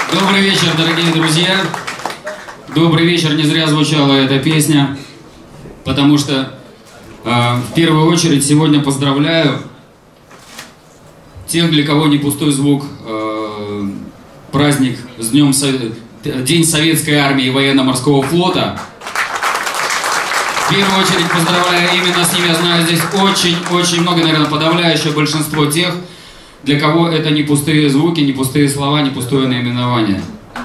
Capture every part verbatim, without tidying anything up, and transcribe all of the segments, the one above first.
Добрый вечер, дорогие друзья. Добрый вечер. Не зря звучала эта песня, потому что э, в первую очередь сегодня поздравляю тех, для кого не пустой звук, э, праздник с днем Совет... День Советской Армии и Военно-Морского Флота. В первую очередь поздравляю именно с ними. Я знаю, здесь очень-очень много, наверное, подавляющее большинство тех, для кого это не пустые звуки, не пустые слова, не пустое наименование.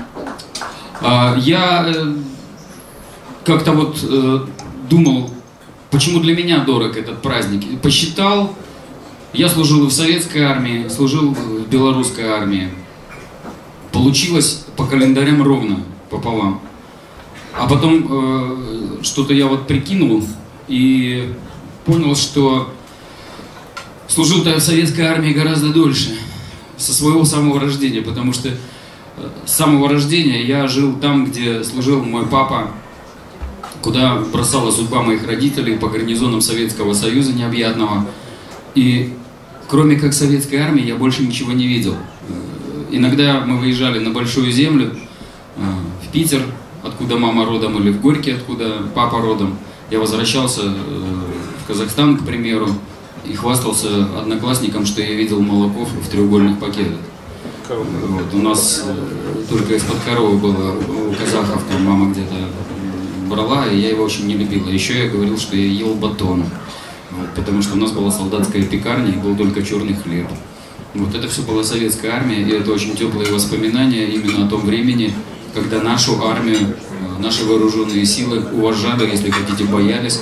Я как-то вот думал, почему для меня дорог этот праздник. Посчитал, я служил в советской армии, служил в белорусской армии. Получилось по календарям ровно пополам. А потом э, что-то я вот прикинул и понял, что служил-то я в советской армии гораздо дольше, со своего самого рождения, потому что с самого рождения я жил там, где служил мой папа, куда бросала судьба моих родителей по гарнизонам Советского Союза необъятного. И кроме как советской армии я больше ничего не видел. Иногда мы выезжали на Большую Землю, в Питер, откуда мама родом, или в Горький, откуда папа родом. Я возвращался в Казахстан, к примеру, и хвастался одноклассникам, что я видел молоко в треугольных пакетах. Вот, у нас только из-под коровы было, у казахов там мама где-то брала, и я его очень не любил. Еще я говорил, что я ел батон, вот, потому что у нас была солдатская пекарня, и был только черный хлеб. Вот это все была советская армия, и это очень теплые воспоминания именно о том времени, когда нашу армию, наши вооруженные силы уважали, если хотите, боялись.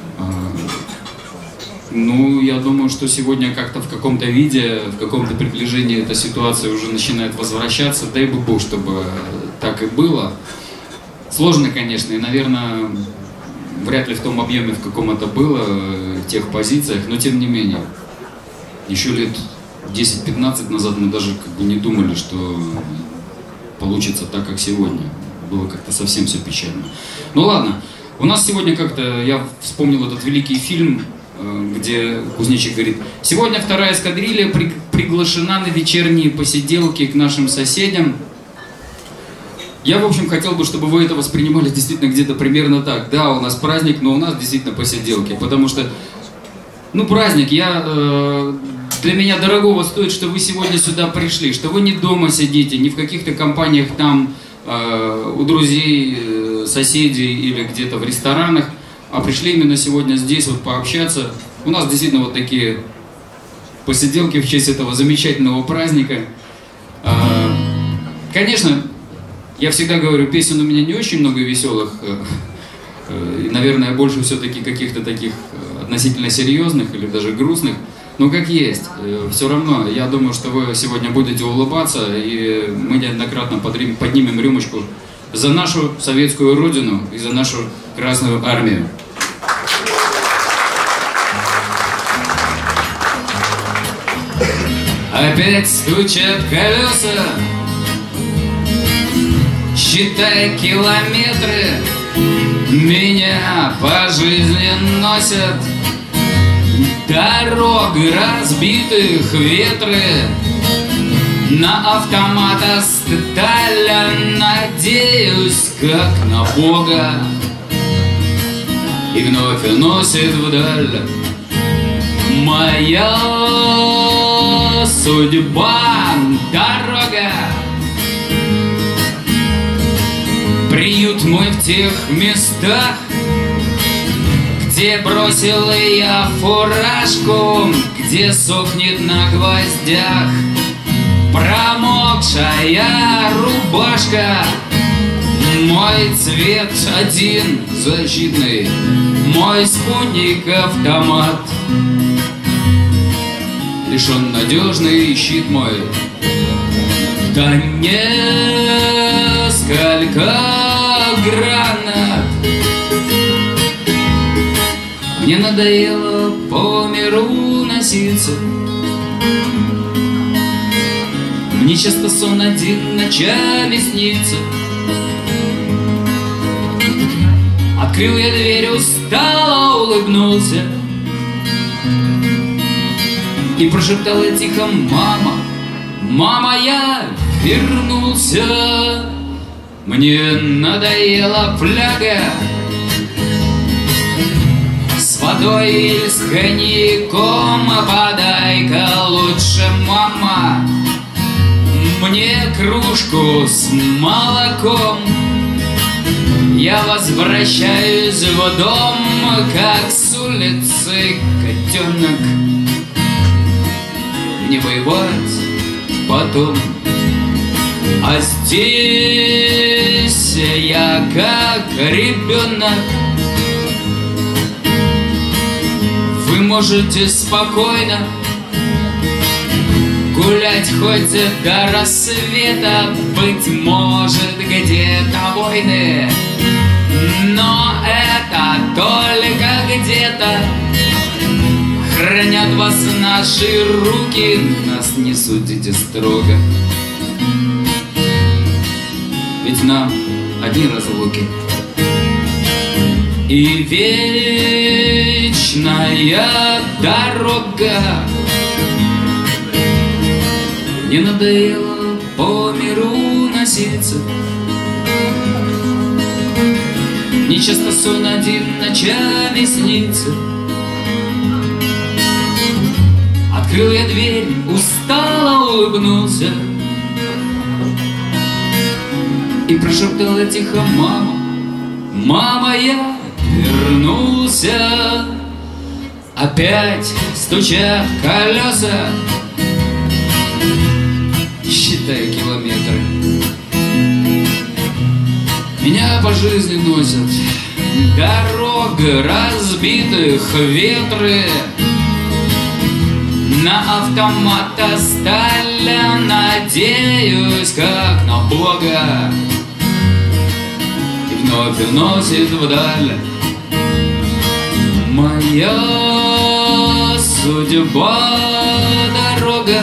Ну, я думаю, что сегодня как-то в каком-то виде, в каком-то приближении эта ситуация уже начинает возвращаться. Дай бы Бог, чтобы так и было. Сложно, конечно, и, наверное, вряд ли в том объеме, в каком это было, в тех позициях, но тем не менее. Еще лет десять-пятнадцать назад мы даже как бы не думали, что получится так, как сегодня. Было как-то совсем все печально. Ну ладно, у нас сегодня как-то, я вспомнил этот великий фильм, где кузнечик говорит: сегодня вторая эскадрилья при, приглашена на вечерние посиделки к нашим соседям. Я, в общем, хотел бы, чтобы вы это воспринимали действительно где-то примерно так. Да, у нас праздник, но у нас действительно посиделки, потому что, ну, праздник, я, э, для меня дорогого стоит, что вы сегодня сюда пришли, что вы не дома сидите, не в каких-то компаниях там, э, у друзей, э, соседей или где-то в ресторанах, а пришли именно сегодня здесь вот пообщаться. У нас действительно вот такие посиделки в честь этого замечательного праздника. А, конечно, я всегда говорю, песен у меня не очень много веселых, и, наверное, больше все-таки каких-то таких относительно серьезных или даже грустных, но как есть. Все равно, я думаю, что вы сегодня будете улыбаться, и мы неоднократно поднимем рюмочку за нашу советскую родину и за нашу Красную Армию. Опять стучат колеса, считай километры, меня по жизни носят дорог разбитых ветры. На автомата сталя надеюсь, как на Бога, и вновь уносит вдаль моя судьба дорога. Приют мой в тех местах, где бросил я фуражку, где сохнет на гвоздях промокшая рубашка. Мой цвет один защитный, мой спутник автомат, лишь он надежный щит мой. Да несколько гранат. Мне надоело по миру носиться, мне часто сон один ночами снится. Открыл я дверь, устало улыбнулся и прошептал я тихо: мама, Мама, я вернулся, мне надоела фляга с водой или с коньяком, подай-ка лучше, мама, мне кружку с молоком. Я возвращаюсь в дом, как с улицы котенок. Не воевать потом. А здесь я как ребенок. Вы можете спокойно гулять хоть до рассвета. Быть может, где-то войны, но это только где-то. Хранят вас наши руки, нас не судите строго. Ведь нам одни разлуки. И вечная дорога. Не надоело по миру носиться. Не часто сон один ночами снится. Открыл я дверь, устало улыбнулся и прошептала тихо: мама, мама, я вернулся. Опять стучат колеса, считая километры. Меня по жизни носят дорог разбитых ветры. На автомат стали, надеюсь, как на Бога. И вновь уносит вдаль моя судьба дорога.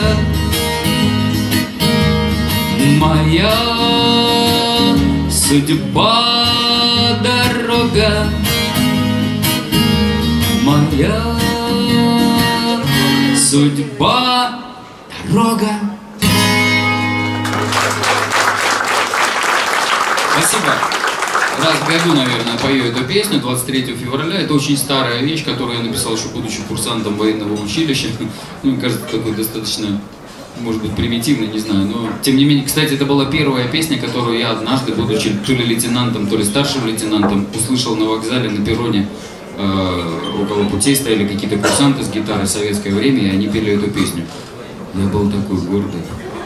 Моя судьба дорога. Моя судьба дорога. Спасибо. Раз в году, наверное, пою эту песню, двадцать третьего февраля. Это очень старая вещь, которую я написал еще будучи курсантом военного училища. Ну, мне кажется, такой достаточно, может быть, примитивный, не знаю. Но, тем не менее, кстати, это была первая песня, которую я однажды, будучи то ли лейтенантом, то ли старшим лейтенантом, услышал на вокзале, на перроне. Э, около путей стояли какие-то курсанты с гитарой в советское время, и они пели эту песню. Я был такой гордый.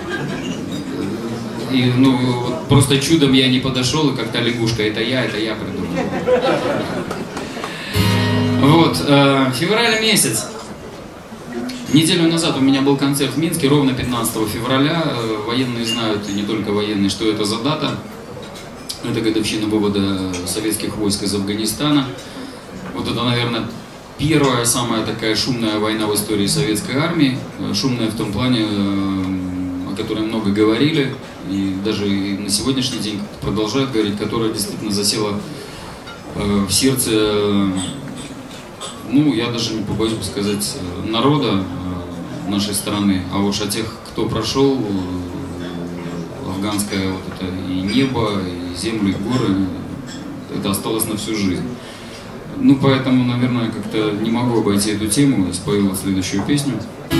И, ну, вот просто чудом я не подошел, и как-то лягушка, это я, это я придумал. Вот, э, февраль месяц. Неделю назад у меня был концерт в Минске, ровно пятнадцатого февраля. Э, военные знают, и не только военные, что это за дата. Это годовщина вывода советских войск из Афганистана. Вот это, наверное, первая, самая такая шумная война в истории советской армии. Шумная в том плане, о которой много говорили, и даже и на сегодняшний день продолжают говорить, которая действительно засела в сердце, ну, я даже не побоюсь бы сказать, народа нашей страны. А уж о тех, кто прошел афганское вот это и небо, и землю, и горы, это осталось на всю жизнь. Ну, поэтому, наверное, как-то не могу обойти эту тему. Я спою следующую песню.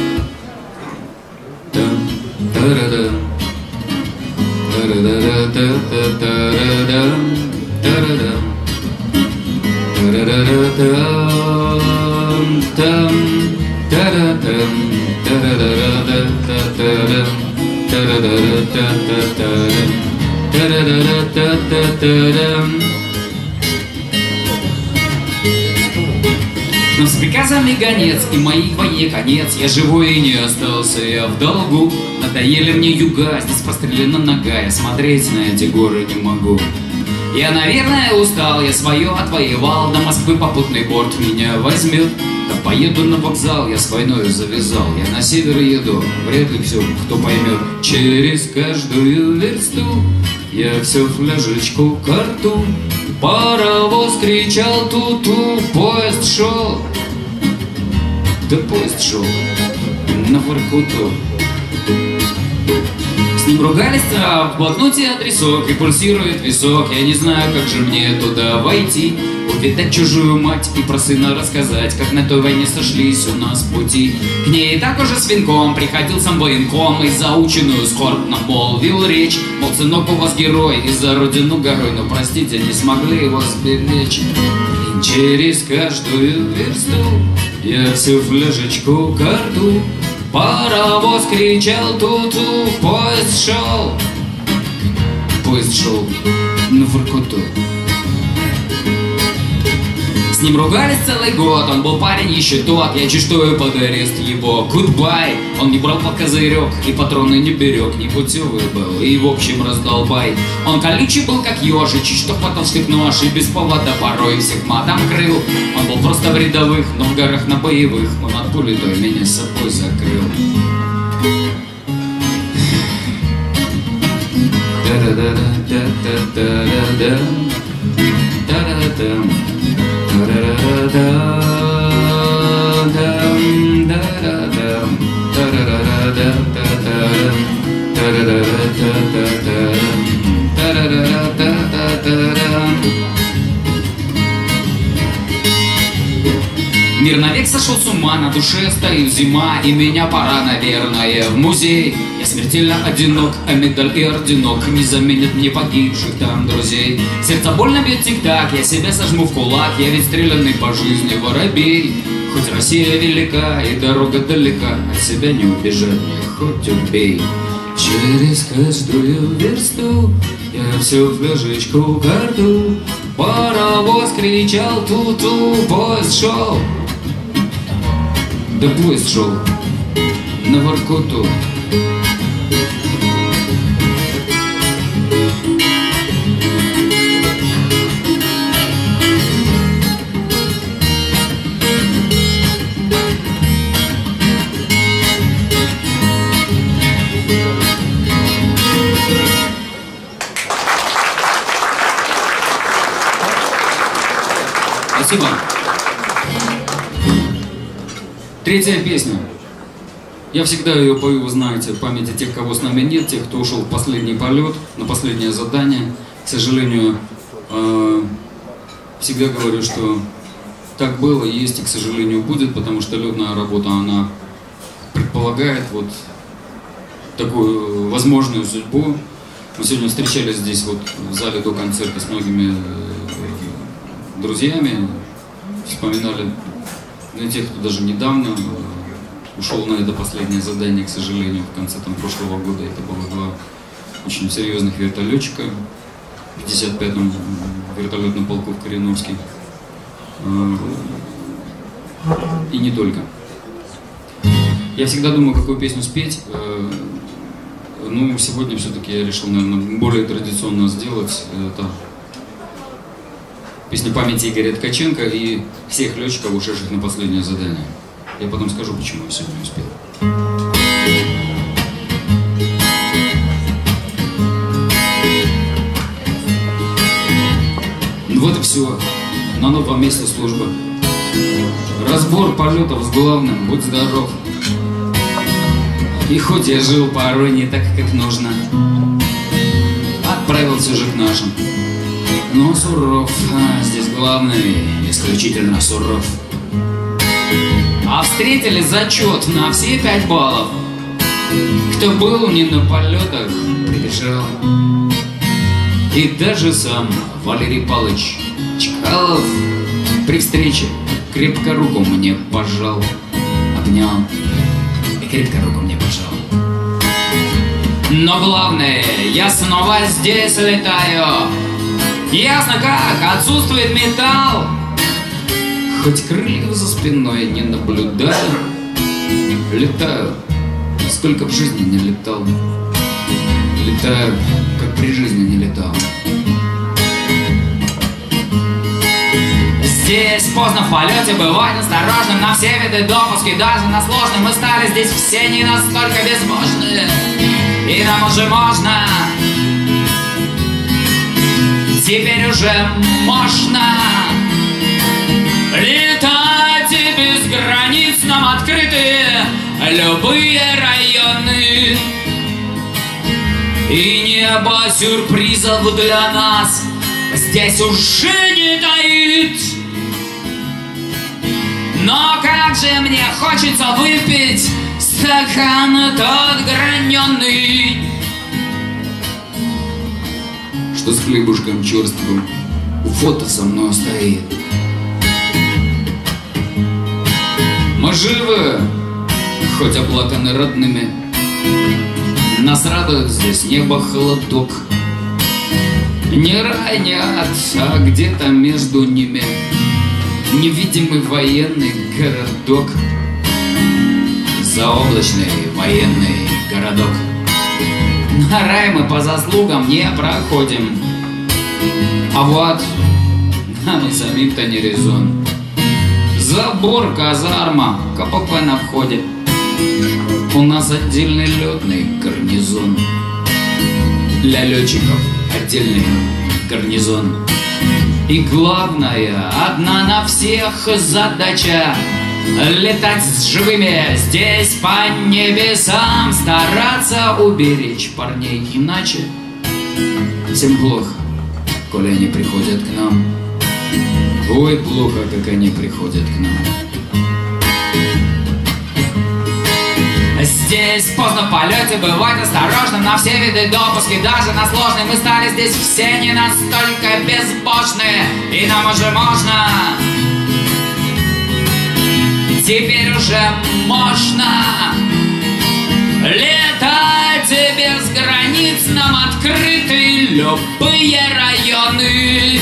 Но с приказами гонец, и моей войне конец. Я живой и не остался, я в долгу. Надоели мне юга, здесь прострелена нога. Я смотреть на эти горы не могу. Я, наверное, устал, я свое отвоевал. До Москвы попутный борт меня возьмет. Да поеду на вокзал, я с войною завязал. Я на север еду, вряд ли все кто поймет. Через каждую версту я все фляжечку ко рту. Паровоз кричал ту-ту, поезд шел. Да поезд шел на Воркуту. ним ругались, а в блокноте адресок и пульсирует висок. Я не знаю, как же мне туда войти, увидать чужую мать и про сына рассказать, как на той войне сошлись у нас пути. К ней так уже с венком приходил сам военком и заученную скорбно молвил речь. Мол, сынок у вас герой и за родину горой, но простите, не смогли его сберечь. И через каждую версту я всю фляжечку карту. Паровоз кричал ту-ту, поезд шел, поезд шел на Воркуту. С ним ругались целый год, он был парень еще тот. Я чувствую под арест его гудбай. Он не брал под козырек и патроны не берег, непутевый был и в общем раздолбай. Он колючий был как ежич, что хватал штык нож и без повода порой всех матом крыл. Он был просто в рядовых, но в горах на боевых он от пули той меня с собой закрыл. Да-да-да-да-да-да-да-да, да-да-да. Мир навек сошел с ума, на душе стоит зима, и меня пора, наверное, в музей. Я смертельно одинок, а медаль и орденок не заменят мне погибших там друзей. Сердце больно бьет тик-так, я себя сожму в кулак, я ведь стрелянный по жизни воробей. Хоть Россия велика и дорога далека, от себя не убежать мне, хоть убей. Через каждую версту я всю фляжечку карту. Паровоз кричал ту-ту, поезд шел, да поезд шел на Воркуту. Спасибо. Третья песня. Я всегда ее пою, вы знаете, в памяти тех, кого с нами нет, тех, кто ушел в последний полет, на последнее задание. К сожалению, э, всегда говорю, что так было, есть и, к сожалению, будет, потому что летная работа, она предполагает вот такую возможную судьбу. Мы сегодня встречались здесь вот в зале до концерта с многими друзьями, вспоминали на тех, кто даже недавно ушел на это последнее задание, к сожалению, в конце там, прошлого года. Это было два очень серьезных вертолетчика в пятьдесят пятом вертолетном полку в Кореновске. И не только. Я всегда думаю, какую песню спеть. Ну, сегодня все-таки я решил, наверное, более традиционно сделать. Это песня памяти Игоря Ткаченко и всех летчиков, ушедших на последнее задание. Я потом скажу, почему я сегодня успел. Вот и все. На новом месте служба. Разбор полетов с главным, будь здоров. И хоть я жил порой не так, как нужно, отправился же к нашим. Но суров, а здесь главный, исключительно суров. А встретили зачет на все пять баллов. Кто был не на полетах, прибежал. И даже сам Валерий Павлович Чкалов при встрече крепко руку мне пожал, обнял и крепко руку мне пожал. Но главное, я снова здесь летаю. Ясно как, отсутствует металл. Хоть крыльев за спиной не наблюдаю, летаю, сколько в жизни не летал. Летаю, как при жизни не летал. Здесь поздно в полете, бывать осторожным на все виды допуски, даже на сложном. Мы стали здесь все не настолько безбожны, и нам уже можно. Теперь уже можно летать, и без границ нам открыты любые районы. И небо сюрпризов для нас здесь уже не таит. Но как же мне хочется выпить стакан тот граненый, что с хлебушком черствым у фото со мной стоит. Мы живы, хоть оплаканы родными, нас радует здесь небо холодок. Не рай, не ад, а где-то между ними невидимый военный городок. Заоблачный военный городок. На рай мы по заслугам не проходим, а вот нам и самим-то не резон. Забор, казарма, КПП на входе. У нас отдельный летный гарнизон. Для летчиков отдельный гарнизон. И главная, одна на всех задача — летать с живыми здесь по небесам, стараться уберечь парней, иначе всем плохо, коли они приходят к нам. Ой, плохо, как они приходят к нам. Здесь поздно в полете, бывать осторожным на все виды допуски, даже на сложные. Мы стали здесь все не настолько безбожные, и нам уже можно, теперь уже можно летать без границ, нам открыты любые районы.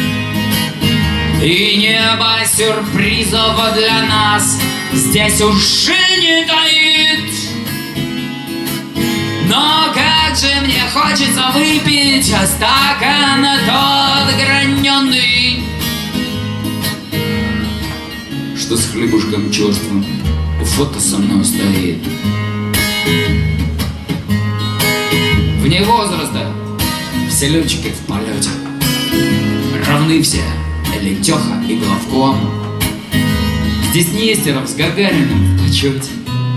И небо сюрпризов для нас здесь уже не таит. Но как же мне хочется выпить стакан тот граненый, что с хлебушком черствым у фото со мной стоит. Вне возраста все летчики в полете, равны все Летеха и Главком. Здесь Нестеров с Гагариным в почете,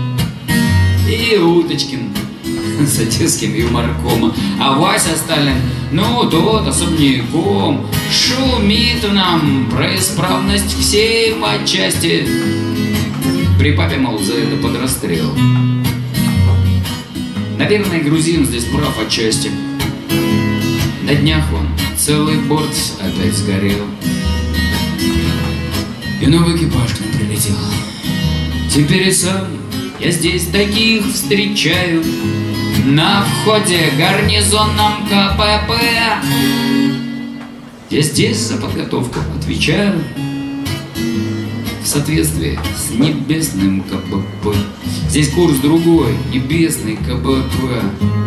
и Уточкин с одесским юморком, а Вася Сталин, ну тот особняком, шумит нам про исправность всей матчасти. При папе, мол, за это под расстрел. Наверное, грузин здесь прав отчасти. На днях он целый борт опять сгорел, и новый экипаж к нам прилетел. Теперь и сам я здесь таких встречаю на входе гарнизонном КПП. Я здесь за подготовку отвечаю в соответствии с небесным КПП. Здесь курс другой, небесный КПП.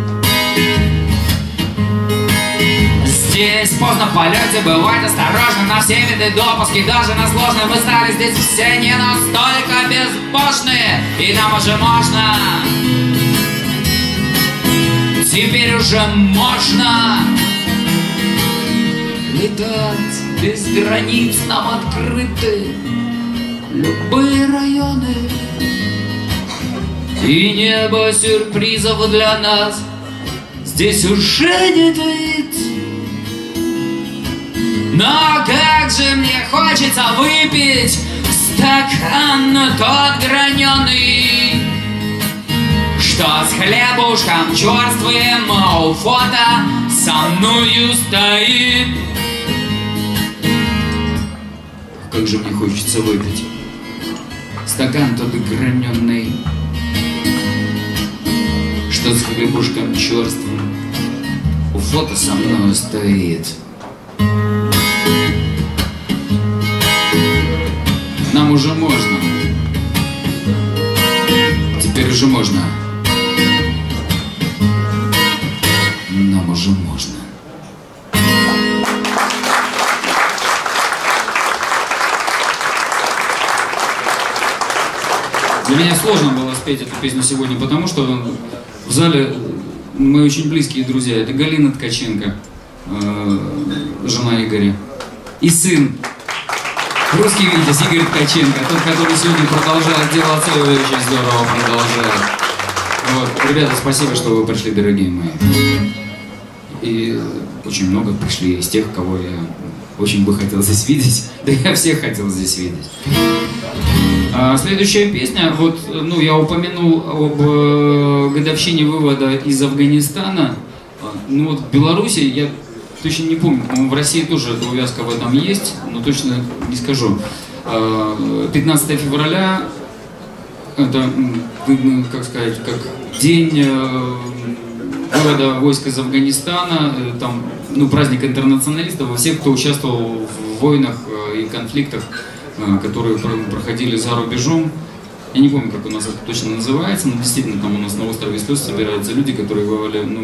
Здесь поздно в полете, бывать осторожно на все виды допуски, даже на сложные. Мы стали здесь все не настолько безбожные, и нам уже можно, теперь уже можно летать без границ, нам открыты любые районы. И небо сюрпризов для нас здесь уже не таит. Но как же мне хочется выпить стакан тот граненый, что с хлебушком черствым у фото со мною стоит. Как же мне хочется выпить стакан тот граненый, что с хлебушком черствым у фото со мною стоит. Нам уже можно, теперь уже можно, нам уже можно. Для меня сложно было спеть эту песню сегодня, потому что в зале мы очень близкие друзья. Это Галина Ткаченко, жена Игоря, и сын, русский витязь Игорь Ткаченко, тот, который сегодня продолжает делать, и очень здорово продолжает. Вот. Ребята, спасибо, что вы пришли, дорогие мои. И очень много пришли из тех, кого я очень бы хотел здесь видеть. Да я всех хотел здесь видеть. А следующая песня, вот, ну, я упомянул об э, годовщине вывода из Афганистана. Ну вот в Беларуси, я точно не помню, в России тоже эта увязка в этом есть, но точно не скажу. пятнадцатое февраля, это, как сказать, как день вывода войск из Афганистана, там, ну, праздник интернационалистов, во всех, кто участвовал в войнах и конфликтах, которые проходили за рубежом. Я не помню, как у нас это точно называется, но действительно там у нас на острове слез собираются люди, которые воевали, ну,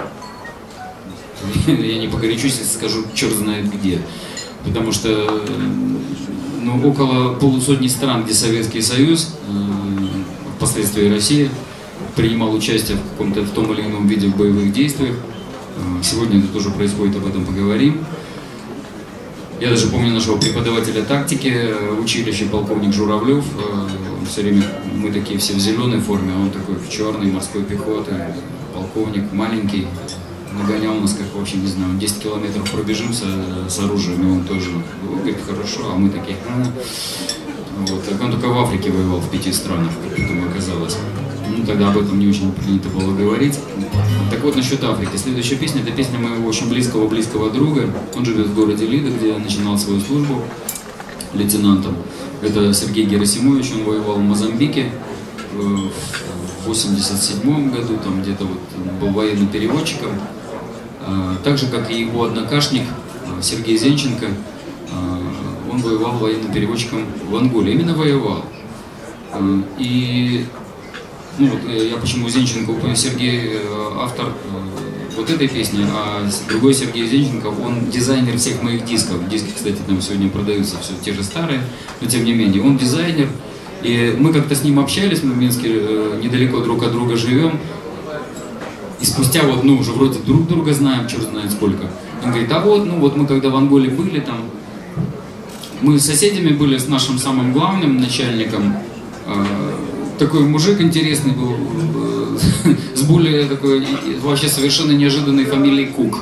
я не погорячусь, если скажу, черт знает где. Потому что, ну, около полусотни стран, где Советский Союз, впоследствии Россия, принимал участие в каком-то в том или ином виде в боевых действиях. Сегодня это тоже происходит, об этом поговорим. Я даже помню нашего преподавателя тактики в училище, полковник Журавлев. Он все время, мы такие все в зеленой форме, а он такой в черной, морской пехоты, полковник, маленький. Нагонял нас, как вообще, не знаю, десять километров пробежим с, с оружием, и он тоже говорит, хорошо, а мы такие, а. Вот. Он только в Африке воевал, в пяти странах, как потом оказалось. Ну, тогда об этом не очень принято было говорить. Так вот, насчет Африки. Следующая песня, это песня моего очень близкого-близкого друга. Он живет в городе Лида, где я начинал свою службу лейтенантом. Это Сергей Герасимович, он воевал в Мозамбике в восемьдесят седьмом году, там где-то вот был военным переводчиком. Так же, как и его однокашник Сергей Зенченко, он воевал военным переводчиком в Анголе. Именно воевал. И ну, вот, я почему Зенченко упомянул, Сергей автор вот этой песни, а другой Сергей Зенченко, он дизайнер всех моих дисков. Диски, кстати, там сегодня продаются все те же старые, но тем не менее, он дизайнер. И мы как-то с ним общались, мы в Минске недалеко друг от друга живем. И спустя вот, ну, уже вроде друг друга знаем, черт знает сколько. Он говорит, а вот, ну, вот мы когда в Анголе были там, мы соседями были с нашим самым главным начальником. Такой мужик интересный был, с более такой, вообще совершенно неожиданной фамилией Кук.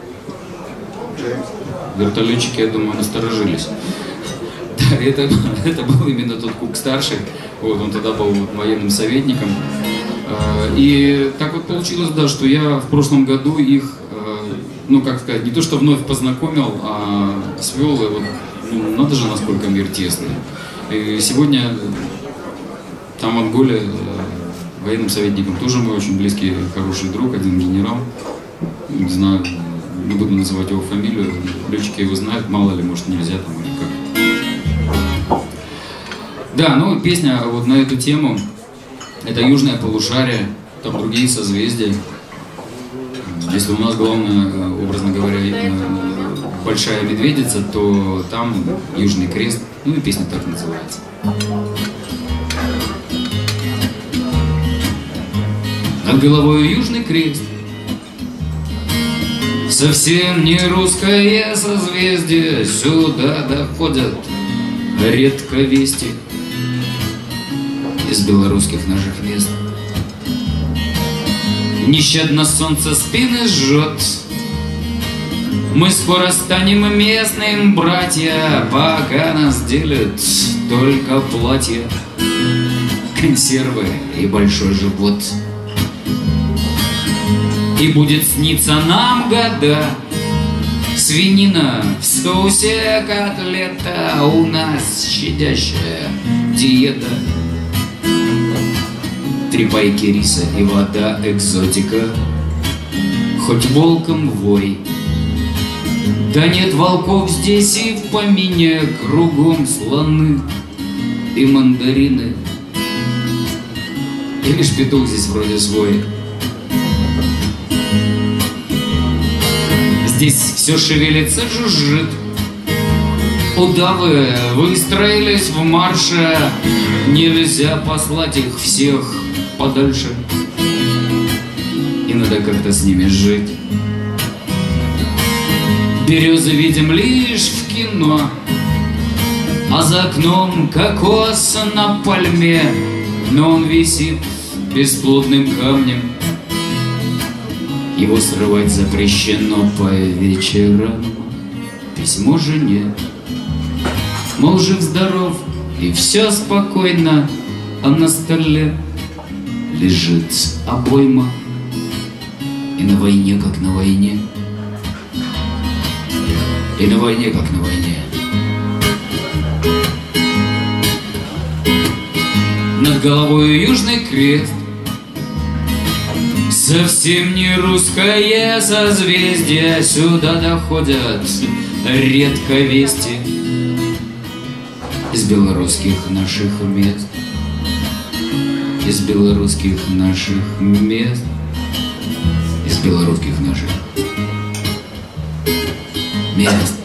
Вертолетчики, я думаю, насторожились. Да, это, это был именно тот Кук старший, вот, он тогда был вот военным советником. И так вот получилось, да, что я в прошлом году их, ну, как сказать, не то что вновь познакомил, а свел, и вот, ну, надо же, насколько мир тесный. И сегодня там в Анголе военным советником тоже мой очень близкий, хороший друг, один генерал. Не знаю, не буду называть его фамилию, летчики его знают, мало ли, может, нельзя там или как. Да, ну, песня вот на эту тему. Это южное полушарие, там другие созвездия. Если у нас главное, образно говоря, большая медведица, то там Южный Крест, ну и песня так называется. Над головой Южный Крест, совсем не русское созвездие, сюда доходят редко вести из белорусских наших мест. Нещадно солнце спины жжет, мы скоро станем местным, братья, пока нас делят только платья, консервы и большой живот. И будет сниться нам года свинина в соусе котлета, у нас щадящая диета. Три пайки риса и вода экзотика, хоть волком вой. Да нет волков здесь и в помине, кругом слоны и мандарины. И лишь петух здесь вроде свой. Здесь все шевелится, жужжит. Удавы выстроились в марше, нельзя послать их всех подальше, и надо как-то с ними жить. Березы видим лишь в кино, а за окном кокос на пальме, но он висит бесплодным камнем. Его срывать запрещено по вечерам. Письмо жене, мол, жив-здоров, и все спокойно, а на столе лежит обойма. И на войне, как на войне, и на войне, как на войне. Над головой южный крест, совсем не русское созвездие. Сюда доходят редко вести из белорусских наших мест, из белорусских наших мест, из белорусских наших мест.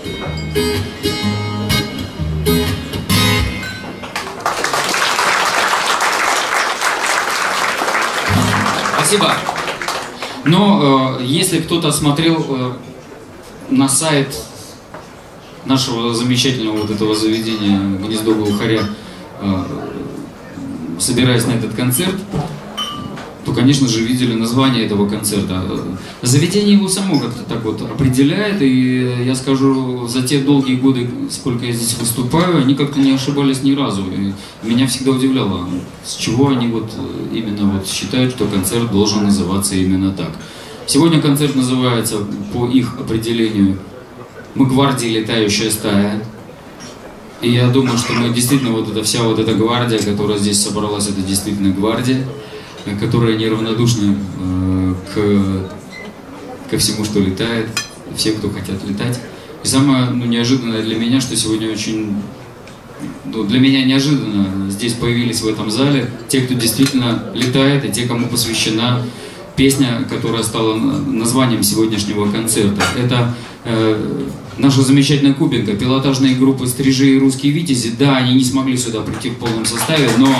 Спасибо. Но э, если кто-то смотрел э, на сайт нашего замечательного вот этого заведения «Гнездо глухаря», э, собираясь на этот концерт, то, конечно же, видели название этого концерта. Заведение его само как-то так вот определяет, и я скажу, за те долгие годы, сколько я здесь выступаю, они как-то не ошибались ни разу. И меня всегда удивляло, с чего они вот именно вот считают, что концерт должен называться именно так. Сегодня концерт называется, по их определению, «Мы гвардия, летающая стая». И я думаю, что мы действительно, вот эта вся вот эта гвардия, которая здесь собралась, это действительно гвардия, которая неравнодушна э, к, ко всему, что летает, все, кто хотят летать. И самое ну, неожиданное для меня, что сегодня очень, ну, для меня неожиданно здесь появились в этом зале те, кто действительно летает, и те, кому посвящена песня, которая стала названием сегодняшнего концерта. Это э, наша замечательная Кубинка, пилотажные группы «Стрижи» и «Русские Витязи». Да, они не смогли сюда прийти в полном составе, но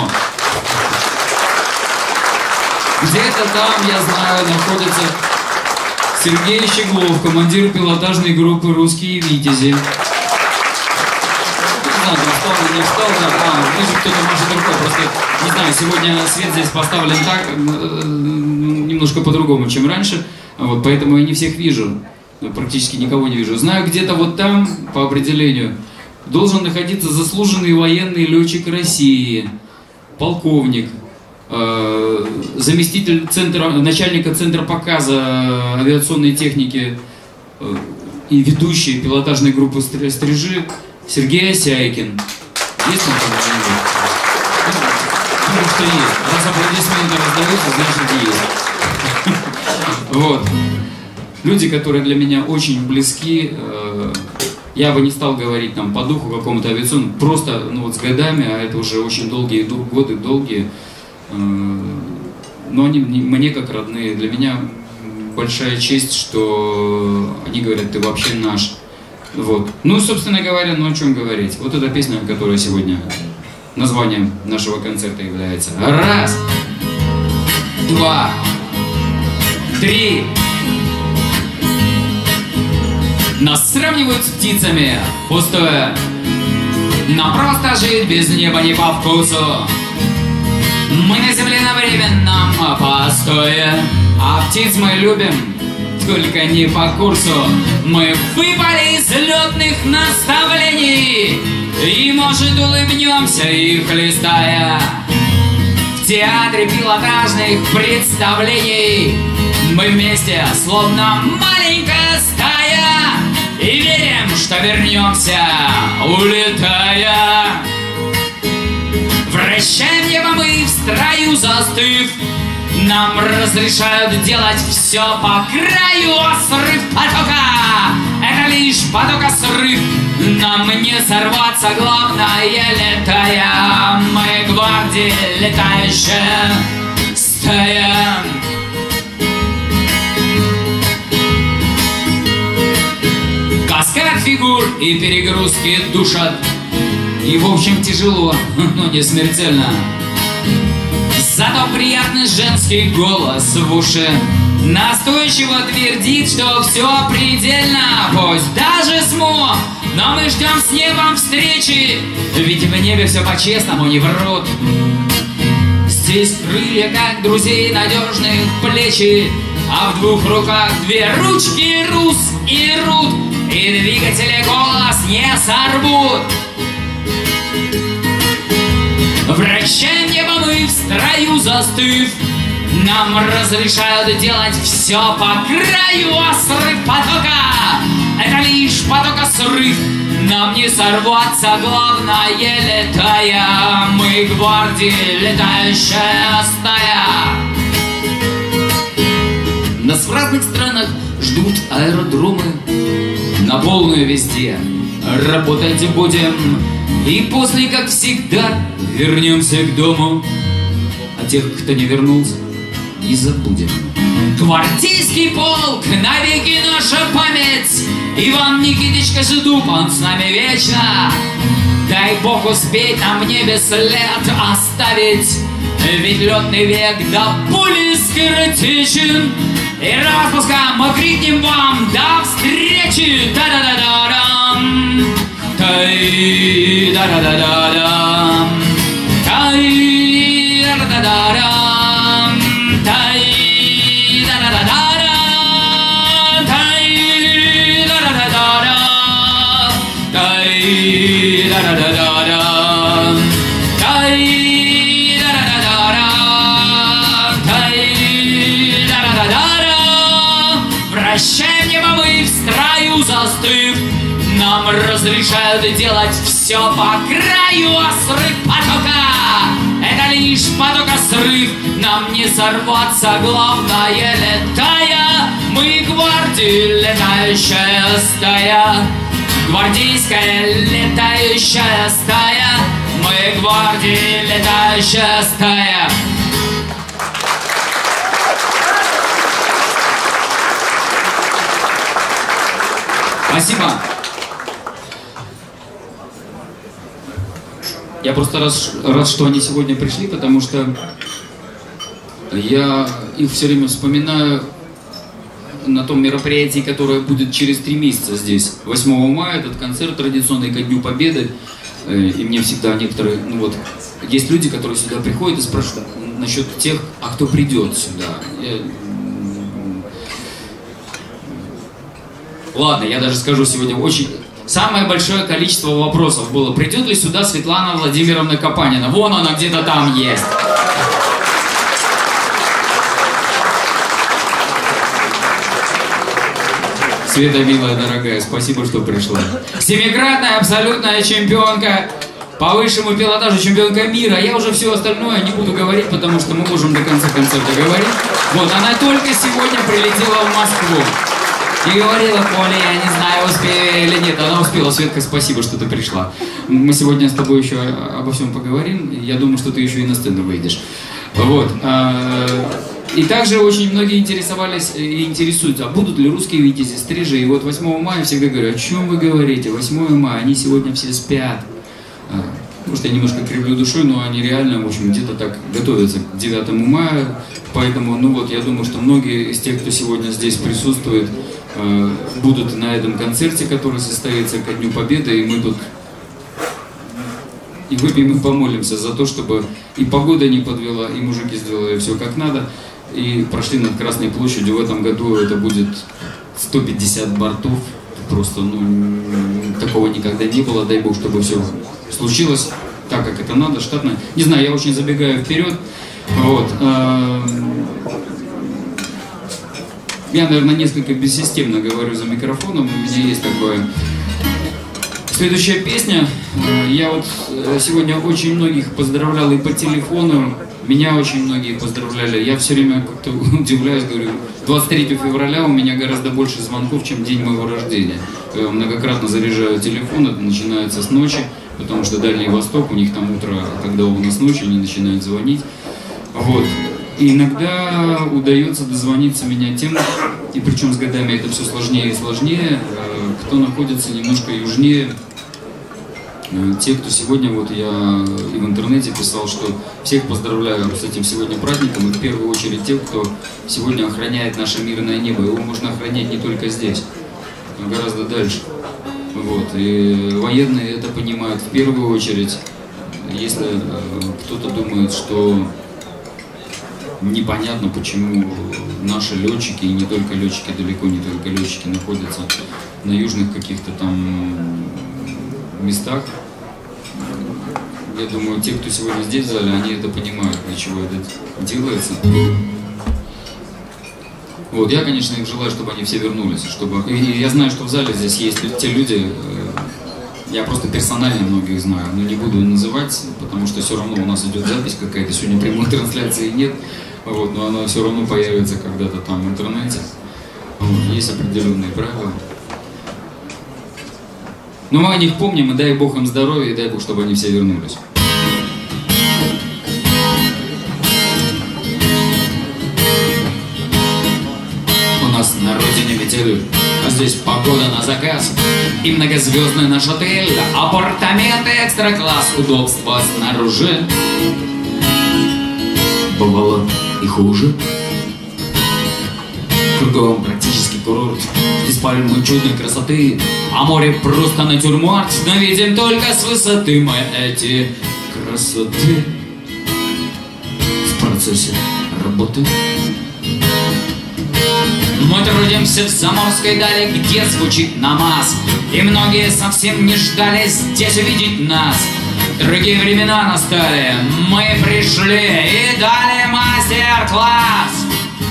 где-то там, я знаю, находится Сергей Щеглов, командир пилотажной группы «Русские Витязи». Не знаю, встал или не встал, да, а, вижу, кто-то машет рукой, просто, не знаю, сегодня свет здесь поставлен так, немножко по-другому, чем раньше, вот, поэтому я не всех вижу, практически никого не вижу. Знаю, где-то вот там, по определению, должен находиться заслуженный военный летчик России, полковник, заместитель центра, начальника центра показа авиационной техники и ведущий пилотажной группы «Стрижи» Сергей Осяйкин. Есть он там где-нибудь? Думаю, что есть. Раз аплодисменты раздаются, значит есть. Вот. Люди, которые для меня очень близки, я бы не стал говорить там по духу какому-то авиационному, просто ну, вот с годами, а это уже очень долгие годы, долгие, но они мне как родные. Для меня большая честь, что они говорят, ты вообще наш. Вот. Ну, собственно говоря, ну о чем говорить. Вот эта песня, которая сегодня названием нашего концерта является. Раз, два, три. Нас сравнивают с птицами, пустое. Нам просто жить без неба не по вкусу. Мы на земле на временном постое, а птиц мы любим, только не по курсу. Мы выпали из летных наставлений, и, может, улыбнемся их листая. В театре пилотажных представлений мы вместе, словно маленькая стая, и верим, что вернемся, улетая. Вращаем небо мы в строю застыв, нам разрешают делать все по краю. Срыв потока — это лишь потока срыв. Нам не сорваться, главное летая. Мы гвардия, летающая стая. Каскад фигур и перегрузки душат, и в общем тяжело, но не смертельно. Зато приятный женский голос в уши настойчиво твердит, что все предельно. Пусть даже смог, но мы ждем с небом встречи, ведь в небе все по-честному не врут. Здесь крылья, как друзей надежных плечи, а в двух руках две ручки, Рус и Рут, и двигатели голос не сорвут. Вращаем небо мы в строю застыв, нам разрешают делать все по краю, а срыв потока — это лишь потока срыв. Нам не сорваться, главное летая, мы гвардии летающая стая. Нас в разных странах ждут аэродромы, на полную везде работать будем. И после, как всегда, вернемся к дому, а тех, кто не вернулся, не забудем. Гвардейский полк, навеки наша память, Иван Никитич Кожедуб, он с нами вечно. Дай Бог успеть нам в небе след оставить, ведь летный век до пули скоротечен. И распускаем, мы крикнем вам до встречи! Да-да-да-да-дам! Тай, да-да-да-да-дам! Тай, да-да-да-дам! Тай, да-да-да-да-дам! Тай, да-да-да-да-дам! Тай, да-да-да-да-дам! Тай, да-да-да-да-дам! Тай, да-да-да-да-дам! Вращаем небо мы в строю застыв, нам разрешают делать все по краю, а срыв потока — это лишь потока срыв. Нам не сорваться, главное летая, мы гвардии летающая стая. Гвардейская летающая стая, мы гвардии летающая стая. Спасибо. Я просто рад, рад, что они сегодня пришли, потому что я их все время вспоминаю на том мероприятии, которое будет через три месяца здесь. восьмого мая этот концерт традиционный ко Дню Победы. И мне всегда некоторые, ну вот, есть люди, которые сюда приходят и спрашивают насчет тех, а кто придет сюда. Я... Ладно, я даже скажу сегодня очень... Самое большое количество вопросов было: придет ли сюда Светлана Владимировна Капанина? Вон она где-то там есть. Света, милая, дорогая, спасибо, что пришла. Семикратная абсолютная чемпионка по высшему пилотажу, чемпионка мира. Я уже все остальное не буду говорить, потому что мы можем до конца концерта говорить. Вот, она только сегодня прилетела в Москву. И говорила: Коля, я не знаю, успею или нет. Она успела. Светка, спасибо, что ты пришла. Мы сегодня с тобой еще обо всем поговорим. Я думаю, что ты еще и на сцену выйдешь. Вот. И также очень многие интересовались и интересуются, а будут ли русские витязи, стрижи. И вот восьмого мая всегда говорю: о чем вы говорите? восьмого мая, они сегодня все спят. Может, я немножко кривлю душой, но они реально, в общем, где-то так готовятся к девятому мая. Поэтому, ну вот, я думаю, что многие из тех, кто сегодня здесь присутствует, будут на этом концерте, который состоится ко Дню Победы, и мы тут и выпьем и помолимся за то, чтобы и погода не подвела, и мужики сделали все как надо, и прошли над Красной площадью. В этом году это будет сто пятьдесят бортов, просто, ну, такого никогда не было, дай бог, чтобы все случилось так, как это надо, штатно. Не знаю, я очень забегаю вперед, вот. Я, наверное, несколько бессистемно говорю за микрофоном, у меня есть такое. Следующая песня. Я вот сегодня очень многих поздравлял и по телефону, меня очень многие поздравляли. Я все время как-то удивляюсь, говорю, двадцать третьего февраля у меня гораздо больше звонков, чем день моего рождения. Я многократно заряжаю телефон, это начинается с ночи, потому что Дальний Восток, у них там утро, когда у нас ночь, они начинают звонить. Вот. И иногда удается дозвониться меня тем, и причем с годами это все сложнее и сложнее, кто находится немножко южнее. Те, кто сегодня, вот я и в интернете писал, что всех поздравляю с этим сегодня праздником, и в первую очередь тех, кто сегодня охраняет наше мирное небо. Его можно охранять не только здесь, но гораздо дальше. Вот. И военные это понимают в первую очередь. Если кто-то думает, что непонятно, почему наши летчики, и не только летчики, далеко не только летчики, находятся на южных каких-то там местах. Я думаю, те, кто сегодня здесь в зале, они это понимают, для чего это делается. Вот, я, конечно, им желаю, чтобы они все вернулись, чтобы... И я знаю, что в зале здесь есть те люди, я просто персонально многих знаю, но не буду называть, потому что все равно у нас идет запись какая-то, сегодня прямой трансляции нет, вот, но она все равно появится когда-то там в интернете. Вот, есть определенные правила. Но мы о них помним, и дай Бог им здоровья, и дай Бог, чтобы они все вернулись. У нас на родине метель, а здесь погода на заказ. И многозвездный наш отель, апартаменты экстра-класс, удобства снаружи. Бывало и хуже. Кругом практически курорт, здесь пальмы чудной красоты, а море просто натюрморт, но видим только с высоты мы эти красоты в процессе работы. Мы трудимся в заморской дали, где звучит намаз, и многие совсем не ждали здесь увидеть нас. Другие времена настали, мы пришли и дали мастер-класс.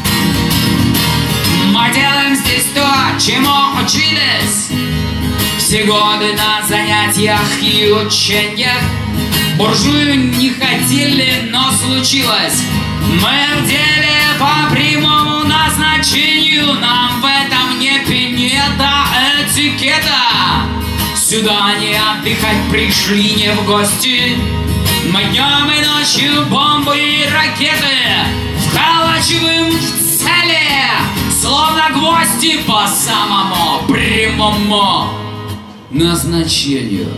Мы делаем здесь то, чему учились все годы на занятиях и учениях. Буржую не хотели, но случилось. Мы в деле по прямому назначению, нам в этом не пинета этикета. Сюда не отдыхать пришли, не в гости. Мы днем и ночью бомбы и ракеты вколачиваем в цели, словно гвозди по самому прямому назначению.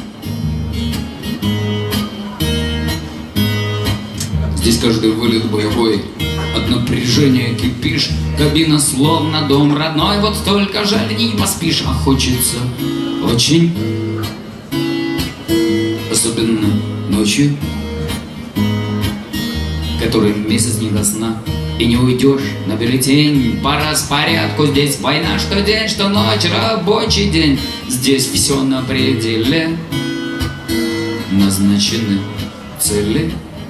Здесь каждый вылет боевой, от напряжения кипишь, кабина словно дом родной, вот только жаль не поспишь, а хочется очень, особенно ночью, который месяц не до сна. И не уйдешь на бюллетень по распорядку. Здесь война, что день, что ночь, рабочий день. Здесь все на пределе, назначены цели.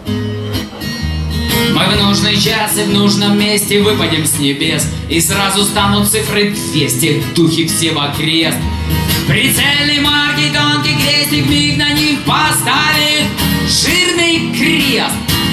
Мы в нужный час и в нужном месте выпадем с небес, и сразу станут цифры двести, духи все в окрест. Прицельный марки, тонкий крестик, миг на них поставит жирный крест.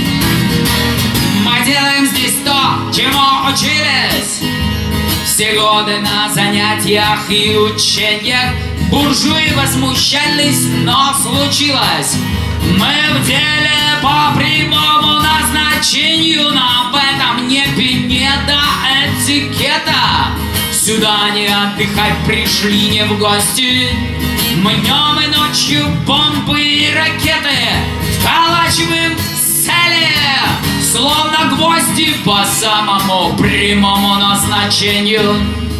Мы делаем здесь то, чему учились все годы на занятиях и учениях. Буржуи возмущались, но случилось. Мы в деле по прямому назначению, нам в этом не пинета этикета. Сюда не отдыхать пришли, не в гости. Мы днем и ночью бомбы и ракеты вколачиваем в цели, словно гвозди по самому прямому назначению.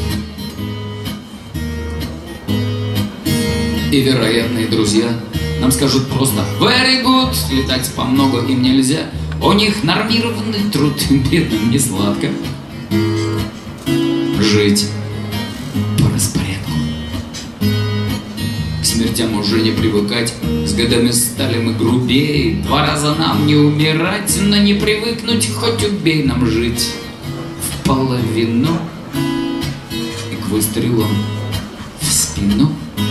И вероятные друзья нам скажут просто very good, летать по много им нельзя. У них нормированный труд, бедным не сладко жить по распорядку. К смертям уже не привыкать, с годами стали мы грубее. Два раза нам не умирать, но не привыкнуть, хоть убей нам жить в половину и к выстрелам в спину.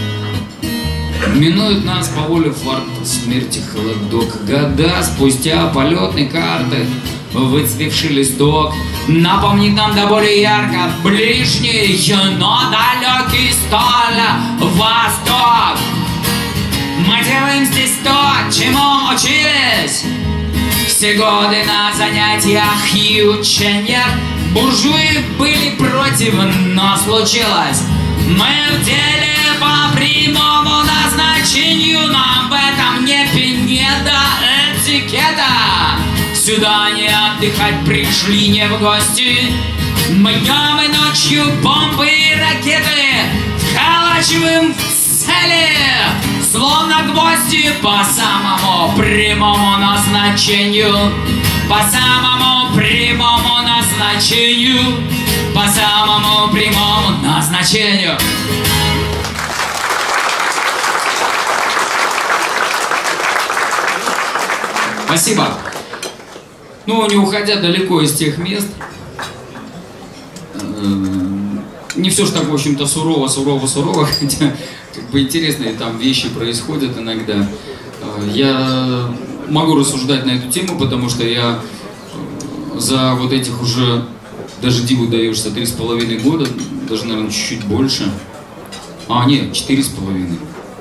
Минует нас по воле фарта смерти холодок. Года спустя полетной карты выцвевший листок напомнит нам до боли ярко ближний, но далекий столь восток. Мы делаем здесь то, чему учились все годы на занятиях и учениях. Буржуи были против, но случилось. Мы в деле по прямому назначению, нам в этом не пинета этикета. Сюда не отдыхать пришли, не в гости. Мы днем и ночью бомбы и ракеты вколачиваем в цели, словно гвозди по самому прямому назначению. по самому прямому назначению, по самому прямому назначению. Спасибо. Ну, не уходя далеко из тех мест, не все ж так, в общем-то, сурово, сурово, сурово, хотя как бы интересные там вещи происходят иногда. Я могу рассуждать на эту тему, потому что я за вот этих уже, даже диву даешься, три с половиной года, даже, наверное, чуть-чуть больше, а, нет, четыре с половиной,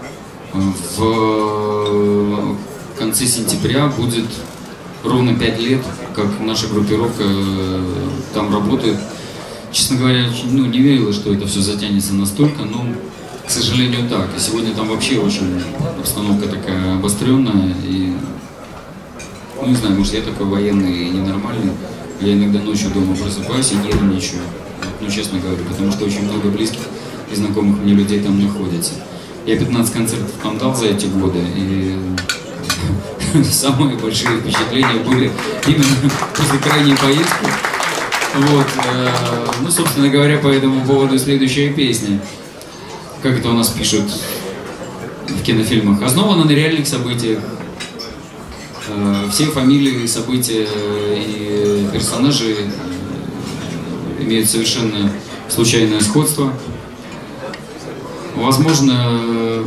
в конце сентября будет ровно пять лет, как наша группировка там работает. Честно говоря, ну, не верила, что это все затянется настолько, но, к сожалению, так. И сегодня там вообще очень обстановка такая обостренная. И, ну, не знаю, может, я такой военный и ненормальный. Я иногда ночью дома просыпаюсь и нервничаю, ну, честно говоря, потому что очень много близких и знакомых мне людей там находится. Я пятнадцать концертов там дал за эти годы, и самые большие впечатления были именно после крайней поездки. Вот, э, ну, собственно говоря, по этому поводу следующая песня. Как это у нас пишут в кинофильмах? Основана на реальных событиях. Э, все фамилии, события и персонажи имеют совершенно случайное сходство. Возможно,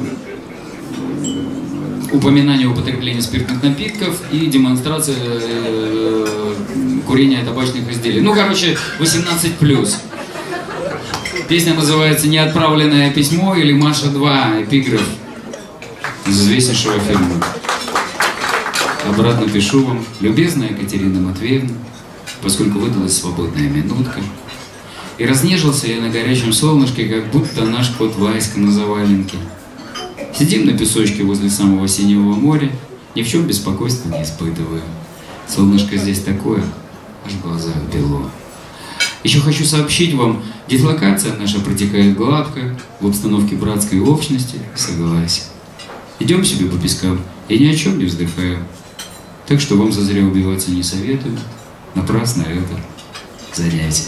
упоминание употребления спиртных напитков и демонстрация э, курения табачных изделий. Ну, короче, восемнадцать плюс. Песня называется «Неотправленное письмо» или «Маша два», эпиграф из известнейшего фильма. Обратно пишу вам, любезная Екатерина Матвеевна, поскольку выдалась свободная минутка. И разнежился я на горячем солнышке, как будто наш кот Васька на заваленке. Сидим на песочке возле самого синего моря, ни в чем беспокойства не испытываю. Солнышко здесь такое, аж в глазах бело. Еще хочу сообщить вам, дислокация наша протекает гладко, в обстановке братской общности, согласен. Идем себе по пескам и ни о чем не вздыхаем. Так что вам зазря убиваться не советую, напрасно это занятие.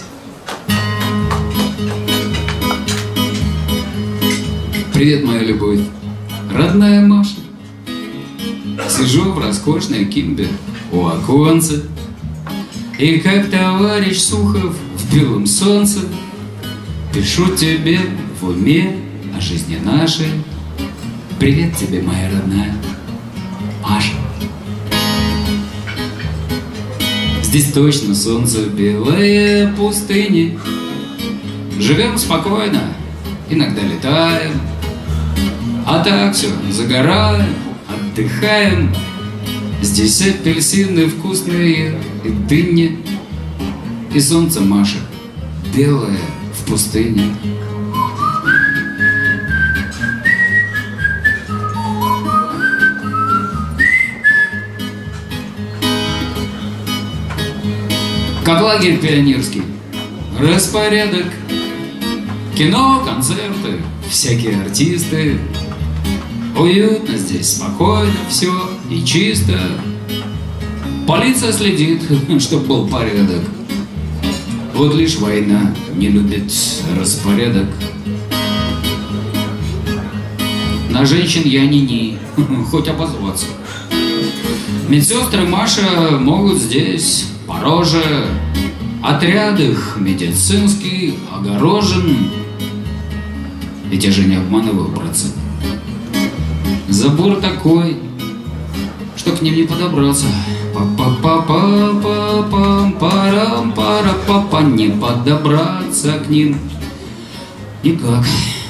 Привет, моя любовь. Родная Маша, сижу в роскошной кимбе у оконца, и как товарищ Сухов в белом солнце пишу тебе в уме о жизни нашей. Привет тебе, моя родная Маша. Здесь точно солнце белое пустыни. Живем спокойно, иногда летаем. А так все, загораем, отдыхаем. Здесь апельсины вкусные и дыни. И солнце, Маша, белое в пустыне. Как лагерь пионерский, распорядок. Кино, концерты, всякие артисты. Уютно здесь, спокойно все и чисто. Полиция следит, чтоб был порядок. Вот лишь война не любит распорядок. На женщин я ни-ни, хоть обозваться. Медсестры Маша могут здесь по роже. Отряд их медицинский огорожен. Ведь я же не обманываю, братцы. Забор такой, что к ним не подобраться. Па-па-па-па-па-пам-парам-пара-па-па. Не подобраться к ним никак.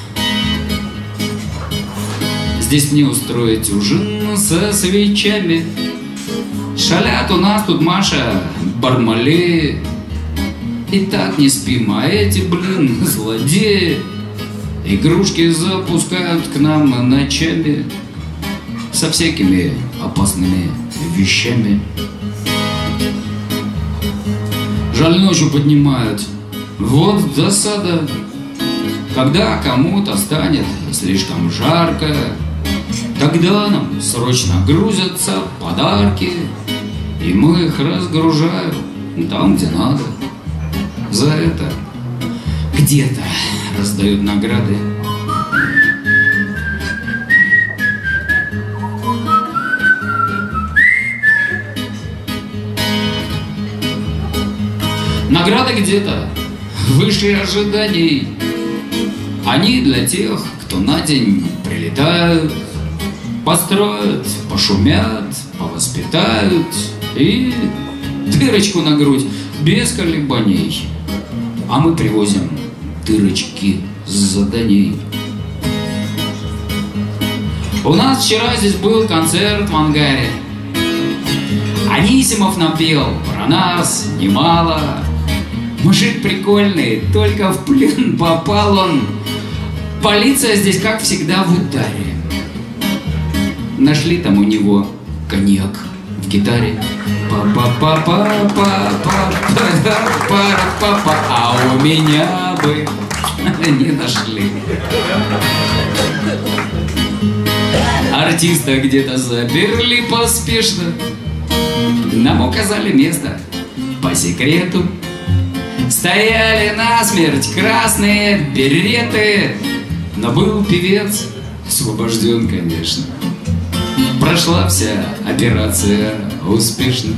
Здесь не устроить ужин со свечами. Шалят у нас тут, Маша, бармали. И так не спим, а эти, блин, злодеи игрушки запускают к нам ночами со всякими опасными вещами. Жаль, ночью поднимают. Вот досада, когда кому-то станет слишком жарко, тогда нам срочно грузятся подарки. И мы их разгружаем там, где надо. За это где-то раздают награды. Награды где-то выше ожиданий. Они для тех, кто на день прилетают, построят, пошумят, повоспитают и дырочку на грудь без колебаний. А мы привозим дырочки с заданий. У нас вчера здесь был концерт в ангаре. Анисимов напел про нас немало. Мужик прикольный, только в плен попал он. Полиция здесь, как всегда, в ударе. Нашли там у него коньяк в гитаре. Па-па-па-па-па-па-па-па-па, а у меня бы не нашли. Артиста где-то заперли поспешно. Нам указали место по секрету. Стояли насмерть красные береты. Но был певец освобожден, конечно. Прошла вся операция успешно.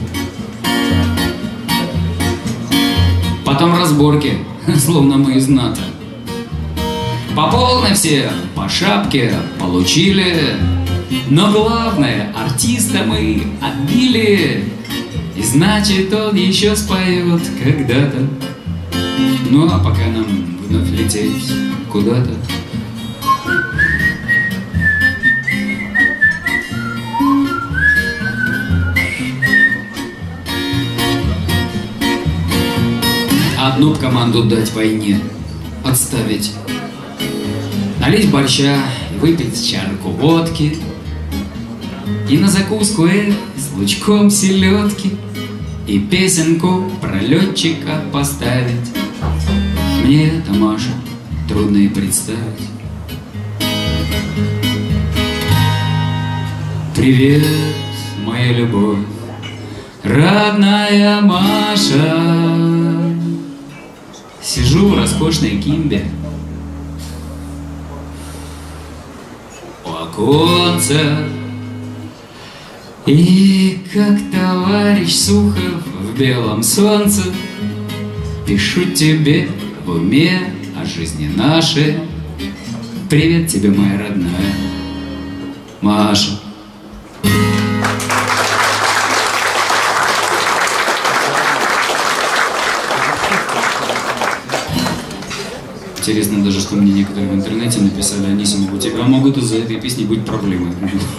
Потом разборки, словно мы из НАТО. По полной все по шапке получили. Но главное, артиста мы отбили. И значит, он еще споет когда-то. Ну а пока нам вновь лететь куда-то. Одну б команду дать войне, отставить, налить борща и выпить чарку водки. И на закуску э, с лучком селедки. И песенку про летчика поставить. Мне это, Маша, трудно и представить. Привет, моя любовь, родная Маша. Сижу в роскошной кимбе у оконца. И как товарищ Сухов в белом солнце пишу тебе в уме о жизни нашей. Привет тебе, моя родная Маша. Интересно даже, что мне некоторые в интернете написали: Анисимов, у тебя могут из-за этой песни быть проблемы.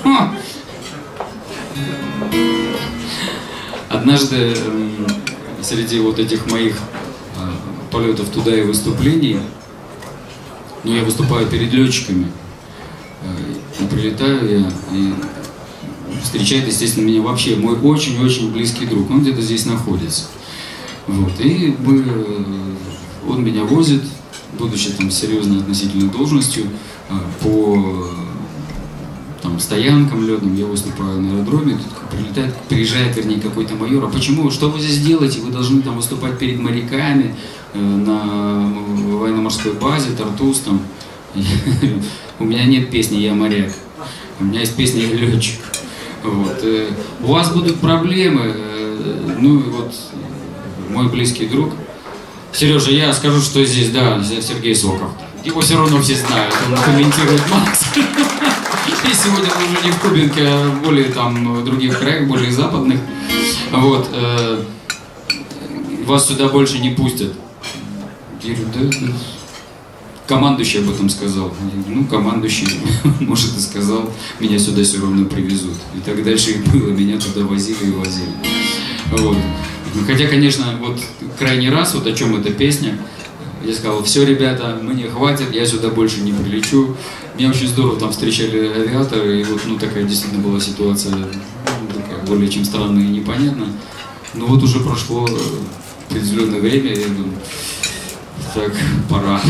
Однажды среди вот этих моих полетов туда и выступлений, ну, я выступаю перед летчиками, и прилетаю я, и встречает, естественно, меня вообще мой очень-очень близкий друг, он где-то здесь находится. Вот, и мы, он меня возит, будучи там серьезной относительной должностью, по там, стоянкам летным, я выступаю на аэродроме, тут прилетает, приезжает, вернее, какой-то майор: а почему, что вы здесь делаете, вы должны там выступать перед моряками э, на военно-морской базе, Тартус там. У меня нет песни «Я моряк», у меня есть песня «Я летчик». Вот. У вас будут проблемы, ну и вот мой близкий друг, Сережа, я скажу, что здесь, да, Сергей Соков. Его все равно все знают, он комментирует Макс. И сегодня он уже не в Кубинке, а более там в других краях, более западных. Вот. Э, вас сюда больше не пустят. Я говорю, да, да. Командующий об этом сказал. Я говорю, ну, командующий, может, и сказал, меня сюда все равно привезут. И так дальше и было, меня туда возили и возили. Вот. Хотя, конечно, вот крайний раз, вот о чем эта песня, я сказал: все, ребята, мне хватит, я сюда больше не прилечу. Меня очень здорово там встречали авиаторы, и вот, ну, такая действительно была ситуация, ну, такая, более чем странная и непонятная. Но вот уже прошло определенное время, я думаю, так, пора.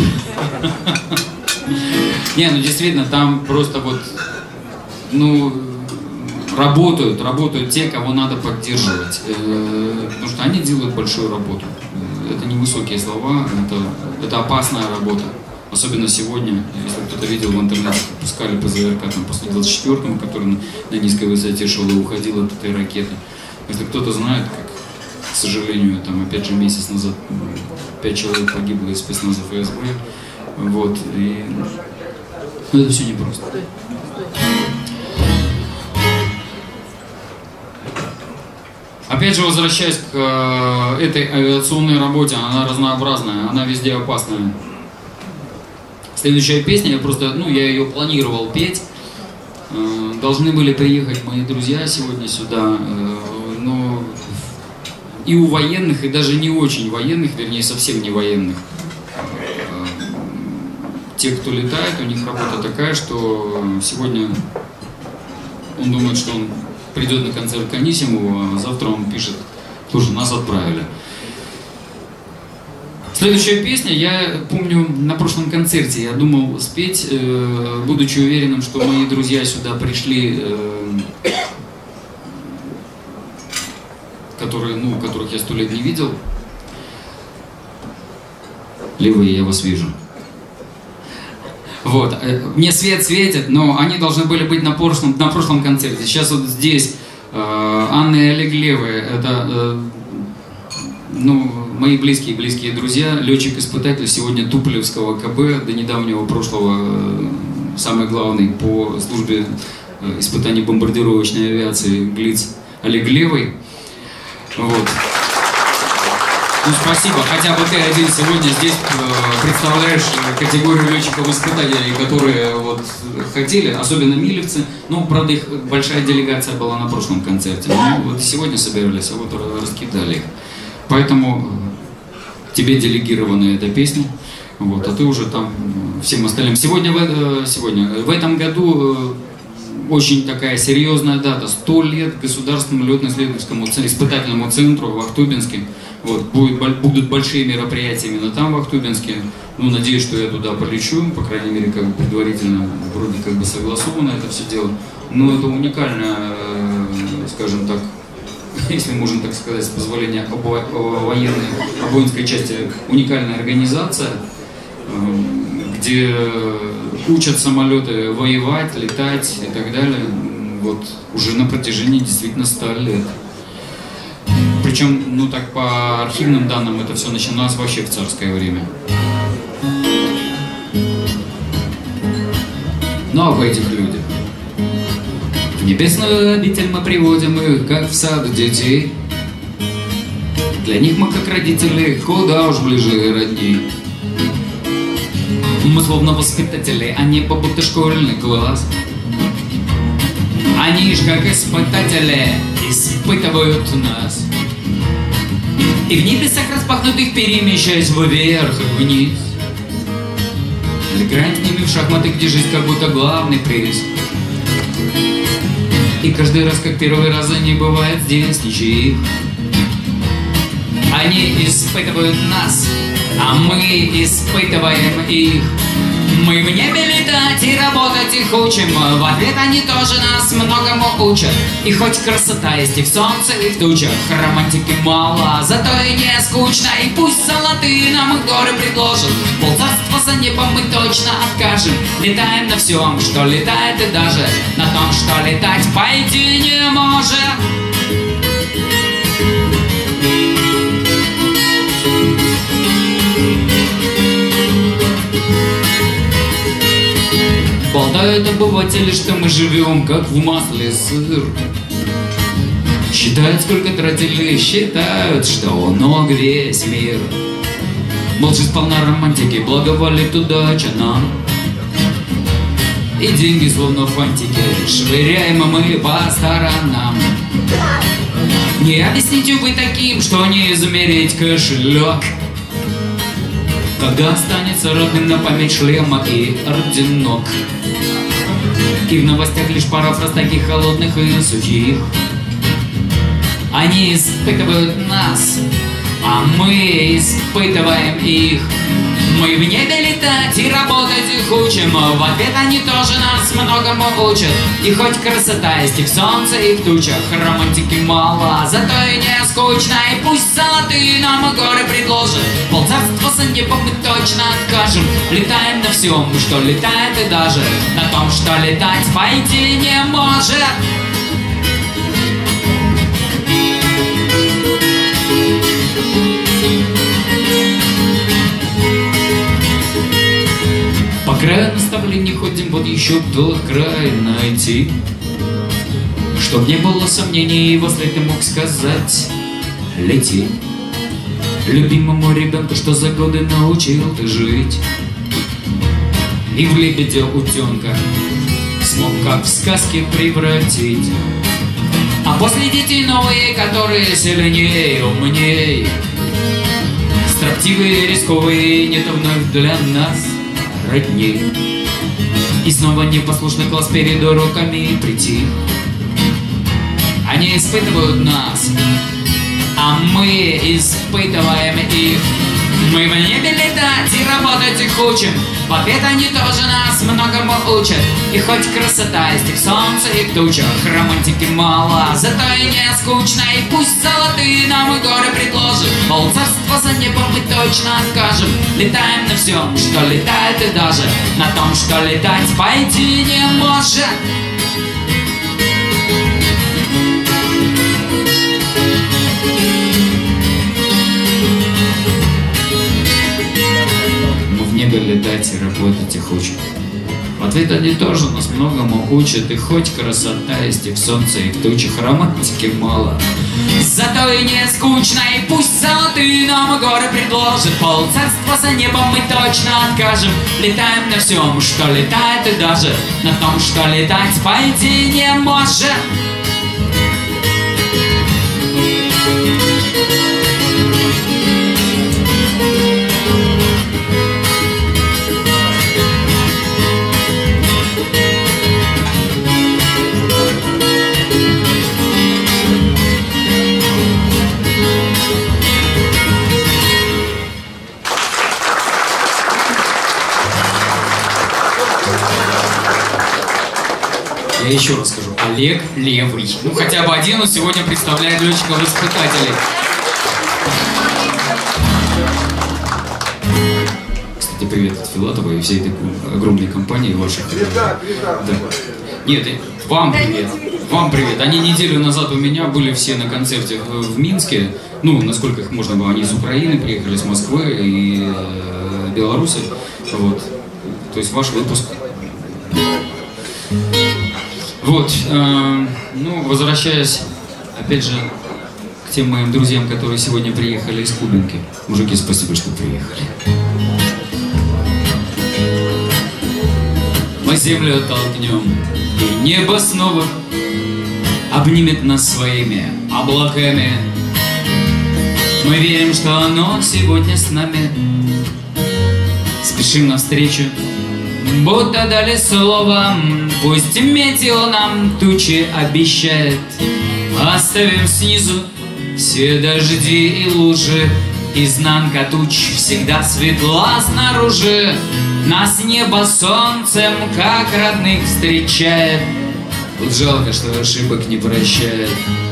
Не, ну действительно, там просто вот, ну, работают, работают те, кого надо поддерживать, потому что они делают большую работу. Это не высокие слова, это, это опасная работа. Особенно сегодня, если кто-то видел в интернете, пускали ПЗРК там, после двадцать четвёртому, который на, на низкой высоте шел и уходил от этой ракеты. Если кто-то знает, как, к сожалению, там, опять же, месяц назад пять человек погибло из спецназа ФСБ, вот, и ну, это все непросто. Опять же, возвращаясь к э, этой авиационной работе, она разнообразная, она везде опасная. Следующая песня, я просто, ну, я ее планировал петь. Э, должны были приехать мои друзья сегодня сюда, э, но и у военных, и даже не очень военных, вернее, совсем не военных. Э, те, кто летает, у них работа такая, что сегодня он думает, что он придет на концерт к Анисимову, а завтра он пишет: слушай, нас отправили. Следующая песня, я помню, на прошлом концерте я думал спеть, э, будучи уверенным, что мои друзья сюда пришли, э, которые, ну, которых я сто лет не видел. Левые, я вас вижу. Вот, мне свет светит, но они должны были быть на прошлом, на прошлом концерте. Сейчас вот здесь э, Анна и Олег Левые, это э, ну, мои близкие-близкие друзья, летчик-испытатель сегодня Туполевского КБ, до недавнего прошлого э, самый главный по службе э, испытаний бомбардировочной авиации ГЛИЦ Олег Левый. Вот. Ну, спасибо. Хотя бы ты один сегодня здесь э, представляешь категорию летчиков-испытателей, которые вот хотели, особенно милевцы. Ну, правда, их большая делегация была на прошлом концерте. Ну, вот сегодня собирались, а вот раскидали их. Поэтому тебе делегирована эта песня, вот, а ты уже там всем остальным. Сегодня, в, сегодня, в этом году очень такая серьезная дата. сто лет Государственному летно-исследовательскому испытательному центру в Ахтубинске. Вот, будет, будут большие мероприятия именно там, в Ахтубинске. Ну, надеюсь, что я туда полечу, по крайней мере, как бы предварительно, вроде как бы согласовано это все дело. Но это уникальная, скажем так, если можно так сказать, с позволения военной, воинской части, уникальная организация, где учат самолеты воевать, летать и так далее, вот, уже на протяжении действительно ста лет. Причем, ну так по архивным данным, это все начиналось вообще в царское время. Ну об этих людях. В небесную обитель мы приводим их, как в сад детей. Для них мы, как родители, куда уж ближе родни. Мы словно воспитатели, они будто школьный класс. Они ж как испытатели испытывают нас. И в небесах распахнутых перемещаясь вверх и вниз. Играем с ними в шахматы, где жизнь как будто главный приз. И каждый раз, как первый раз, не бывает здесь ничьих. Они испытывают нас, а мы испытываем их. Мы в небе летать и работать их учим. В ответ они тоже нас многому учат. И хоть красота есть и в солнце, и в тучах, романтики мало, зато и не скучно. И пусть золотые нам их горы предложат, полцарства за небом мы точно откажем. Летаем на всем, что летает, и даже на том, что летать пойти не может. Болтают обыватели, что мы живем, как в масле сыр. Считают, сколько тратили, считают, что он весь мир. Молчит сполна романтики, благоволит удача нам. И деньги, словно фантики, швыряем мы по сторонам. Не объясните вы таким, что не измерить кошелек, когда останется родным на память шлема и орденок. И в новостях лишь пара фраз таких холодных и сухих. Они испытывают нас, а мы испытываем их. Мы в небе летаем летать и работать их учим. В ответ они тоже нас многому учат. И хоть красота есть и в солнце, и в тучах, романтики мало, зато и не скучно. И пусть золотые нам горы предложат, полцарства за небом мы точно откажем. Летаем на всем, что летает, и даже на том, что летать по идее не может. По краю наставлений ходим, вот еще был край найти, чтоб не было сомнений, возле ты мог сказать: лети. Любимому ребенку, что за годы научил ты жить, и в лебедя утенка смог как в сказке превратить. А после детей новые, которые сильнее, умнее, строптивые, рисковые, нет вновь для нас родней. И снова непослушный класс перед уроками прийти. Они испытывают нас, а мы испытываем их. Мы в небе летать и работать их учим. В ответ они тоже нас многому учат. И хоть красота есть и в солнце, и в тучах, романтики мало, зато и не скучно. И пусть золотые нам и горы предложат, полцарства за небом мы точно откажем. Летаем на всем, что летает, и даже на том, что летать пойти не может. Летать и работать их учат. В ответ они тоже нас многому учат. И хоть красота есть и в солнце, и в тучах, романтики мало, зато и не скучно. И пусть золотые нам горы предложат, полцарства за небом мы точно откажем. Летаем на всем, что летает, и даже на том, что летать пойти не может. Я еще раз скажу, Олег Левый. Ну хотя бы один он сегодня представляет летчиков-испытателей. Кстати, привет от Филатова и всей этой огромной компании ваших. Да. Нет, вам привет. Вам привет. Они неделю назад у меня были все на концерте в Минске. Ну, насколько их можно было. Они из Украины приехали, с Москвы и э, Беларуси. Вот. То есть ваш выпуск. Вот, э, ну, возвращаясь, опять же, к тем моим друзьям, которые сегодня приехали из Кубинки. Мужики, спасибо, что приехали. Мы землю толкнем, и небо снова обнимет нас своими облаками. Мы верим, что оно сегодня с нами. Спешим навстречу, будто дали слово. Пусть метео нам тучи обещает. Оставим снизу все дожди и лужи. Изнанка туч всегда светла снаружи. Нас небо солнцем, как родных, встречает. Тут жалко, что ошибок не прощает.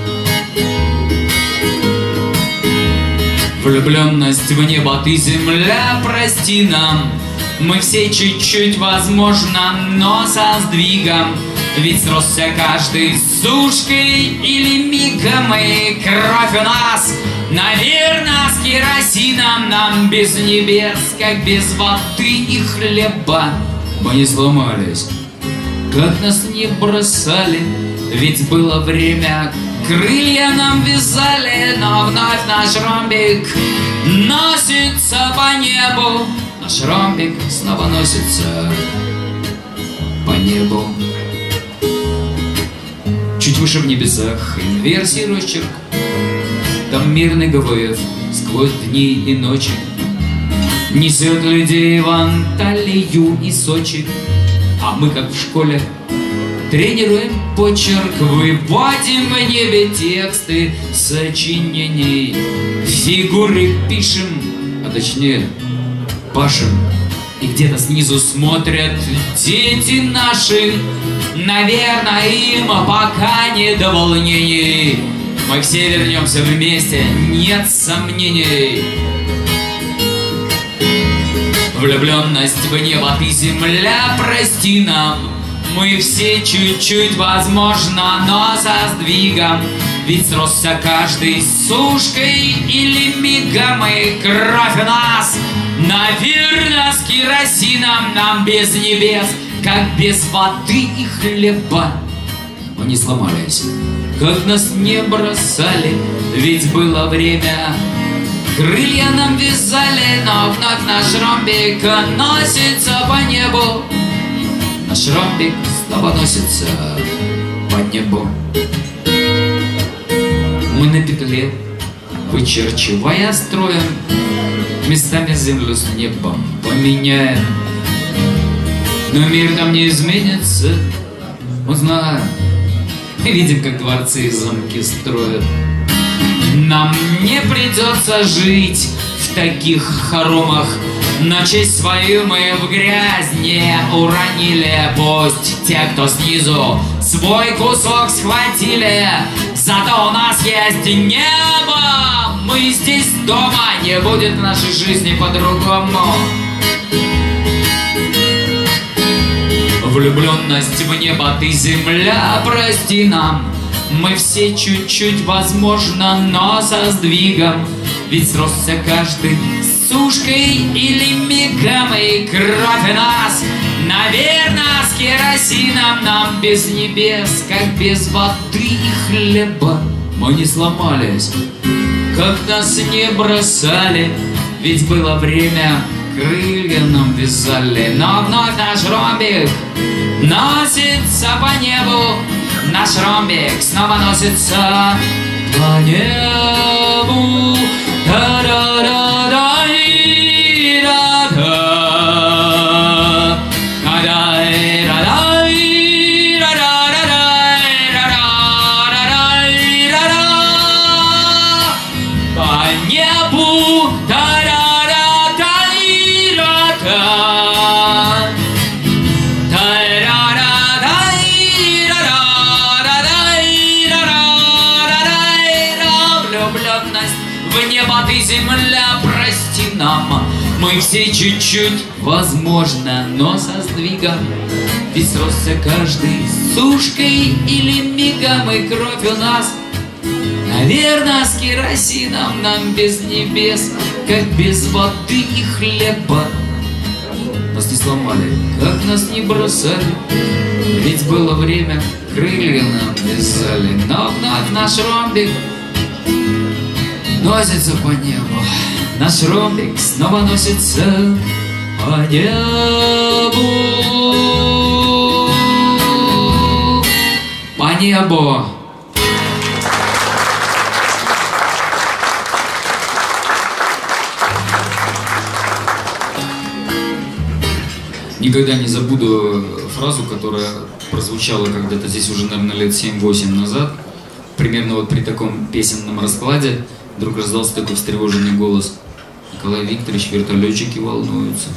Влюбленность в небо, ты, земля, прости нам. Мы все чуть-чуть, возможно, но со сдвигом. Ведь сросся каждый с сушкой или мигом. И кровь у нас, наверное, с керосином. Нам без небес, как без воды и хлеба. Мы не сломались, как нас не бросали. Ведь было время, крылья нам вязали. Но вновь наш ромбик носится по небу. Наш ромбик снова носится по небу. Чуть выше в небесах инверсий росчерк. Там мирный ГВФ сквозь дни и ночи несет людей в Анталию и Сочи. А мы, как в школе, тренируем почерк. Выводим в небе тексты сочинений. Фигуры пишем, а точнее пашем И где-то снизу смотрят дети наши. Наверное, им пока не до волнений. Мы все вернемся вместе, нет сомнений. Влюбленность в небо, ты, земля, прости нам. Мы все чуть-чуть, возможно, но со сдвигом. Ведь сросся каждый с сушкой или мигом. И кровь у нас, наверное, с керосином. Нам без небес, как без воды и хлеба. Мы не сломались, как нас не бросали. Ведь было время, крылья нам вязали. Но вновь наш ромбик носится по небу. Наш ромбик снова носится по небу. Мы на петле, вычерчивая строем, местами землю с небом поменяем. Но мир там не изменится, мы знаем. Видим, как дворцы и замки строят. Нам не придется жить в таких хоромах, но честь свою мы в грязь не уронили. Пусть те, кто снизу, свой кусок схватили. Зато у нас есть небо. Мы здесь дома, не будет в нашей жизни по-другому. Влюбленность в небо, ты, земля, прости нам. Мы все чуть-чуть, возможно, но со сдвигом. Ведь сросся каждый с сушкой или мигом. И кровь нас, наверное, с керосином. Нам без небес, как без воды и хлеба. Мы не сломались, как нас не бросали. Ведь было время, крылья нам вязали. Но вновь наш ромбик носится по небу. Наш ромбик снова носится по небу. В небо, ты, земля, прости нам. Мы все чуть-чуть, возможно, но со сдвигом. Ведь сросся каждый с сушкой или мигом. И кровь у нас, наверное, с керосином. Нам без небес, как без воды и хлеба. Нас не сломали, как нас не бросали. Ведь было время, крылья нам вязали. Но вновь наш ромбик носится по небу. Наш ромбик снова носится по небу. По небу. Никогда не забуду фразу, которая прозвучала когда-то здесь уже, наверное, лет семь-восемь назад. Примерно вот при таком песенном раскладе вдруг раздался такой встревоженный голос: Николай Викторович, вертолетчики волнуются.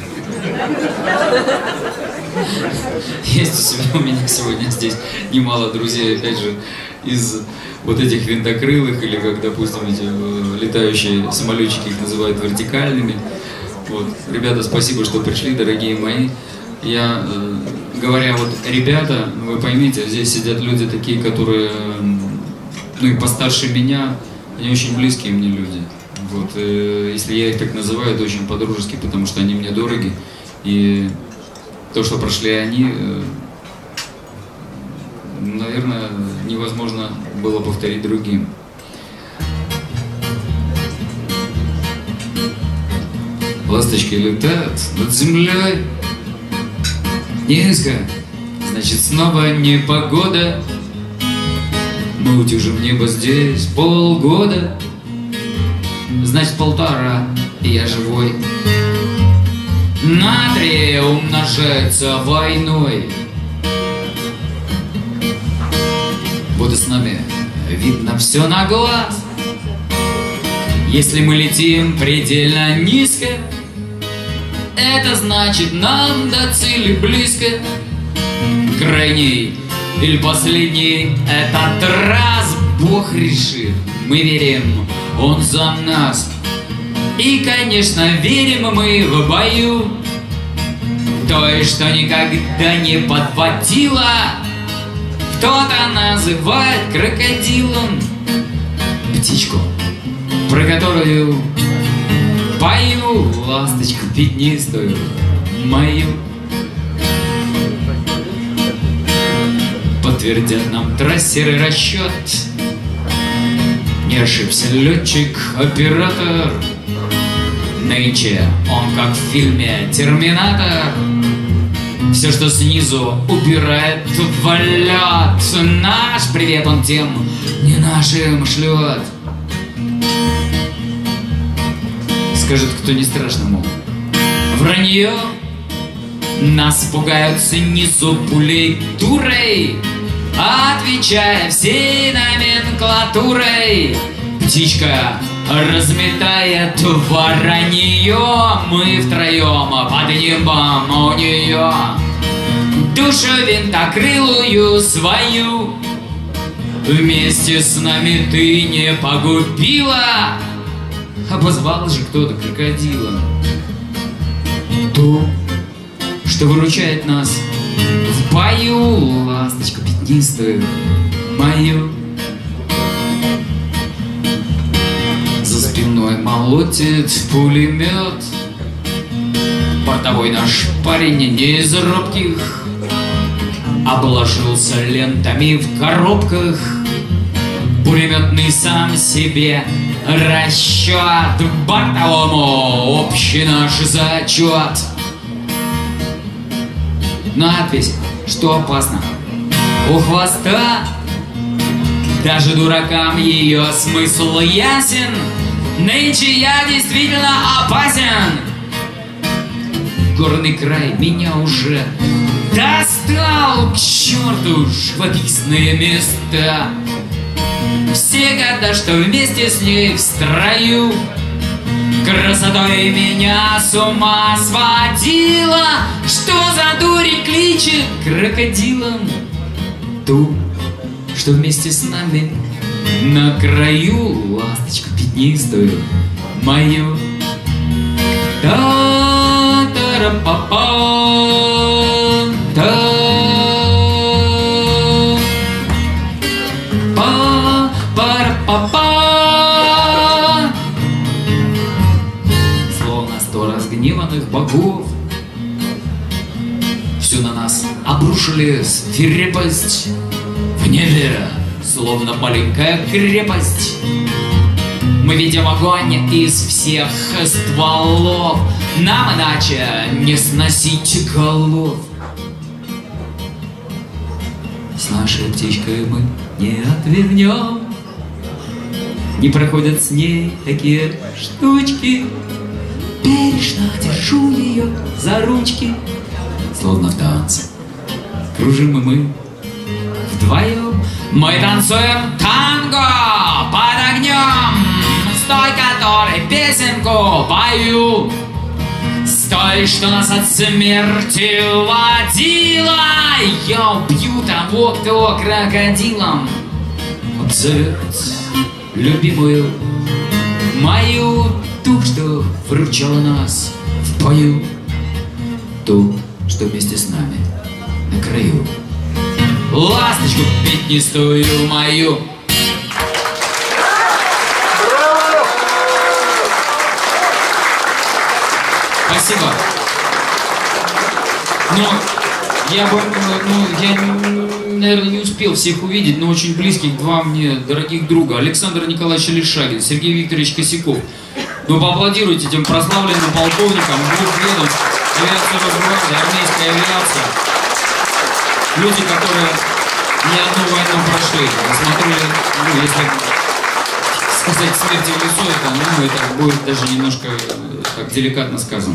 Есть у себя у меня сегодня здесь немало друзей, опять же, из вот этих винтокрылых, или как, допустим, эти летающие самолетчики, их называют вертикальными. Вот. Ребята, спасибо, что пришли, дорогие мои. Я, говоря вот ребята, вы поймите, здесь сидят люди такие, которые, ну и постарше меня, они очень близкие мне люди. Вот, э, если я их так называю, это очень по-дружески, потому что они мне дороги. И то, что прошли они, э, наверное, невозможно было повторить другим. Ласточки летают над землей низко, значит, снова непогода. Мы утюжим небо здесь полгода, значит, полтора, и я живой. Натрий умножается войной. Вот и с нами видно все на глаз. Если мы летим предельно низко, это значит нам до цели близко. Крайний или последний этот раз Бог решит. Мы верим, Он за нас. И, конечно, верим мы в бою той, что никогда не подводила. Кто-то называет крокодилом птичку, про которую пою, ласточку пятнистую мою. Подтвердят нам трассеры расчет, не ошибся летчик-оператор. Нынче он, как в фильме «Терминатор», все, что снизу, убирает в лед. Наш привет он тем не нашим шлет. Скажет, кто не страшно, мол, вранье. Нас пугают снизу пулей дурой, отвечая всей номенклатурой. Птичка разметает воронье, мы втроем под небом у нее. Душу винтокрылую свою вместе с нами ты не погубила. Обозвал же кто-то крокодила. Ту, что выручает нас в бою, ласточку пятнистую мою. За спиной молотит пулемет, бортовой наш парень не из робких, обложился лентами в коробках. Пулеметный сам себе расчет, бортовому общий наш зачет. Надпись, что опасно у хвоста, даже дуракам ее смысл ясен. Нынче я действительно опасен. Горный край меня уже достал, к черту живописные места. Все года, что вместе с ней в строю, красотой меня с ума сводила. Что за дурень кличет крокодилом? Ту, что вместе с нами на краю, ласточку пятнистую мою. Та-та-ра-па-па, та па-па-па. Словно сто разгневанных богов всю на нас обрушили свирепость. В небе, словно маленькая крепость, мы видим огонь из всех стволов. Нам иначе не сносить голов. С нашей птичкой мы не отвернем, не проходят с ней такие штучки. Бережно держу ее за ручки, словно в танце кружим и мы вдвоем. Мы танцуем танго под огнем, с той, которой песенку пою, с той, что нас от смерти водила. Я убью того, кто крокодилом обзовет любимую мою, ту, что выручала нас в бою, ту, что вместе с нами на краю, ласточку пятнистую мою. Спасибо. Но я бы, ну, я, наверное, не успел всех увидеть, но очень близких два мне дорогих друга: Александр Николаевич Лишагин, Сергей Викторович Косяков. Ну, поаплодируйте этим прославленным полковникам двух ведомств: авиация Росгвардии, армейская авиация. Люди, которые не одну войну прошли, смотрели, ну, если сказать смерти в лесу, это, ну, это будет даже немножко так деликатно сказано.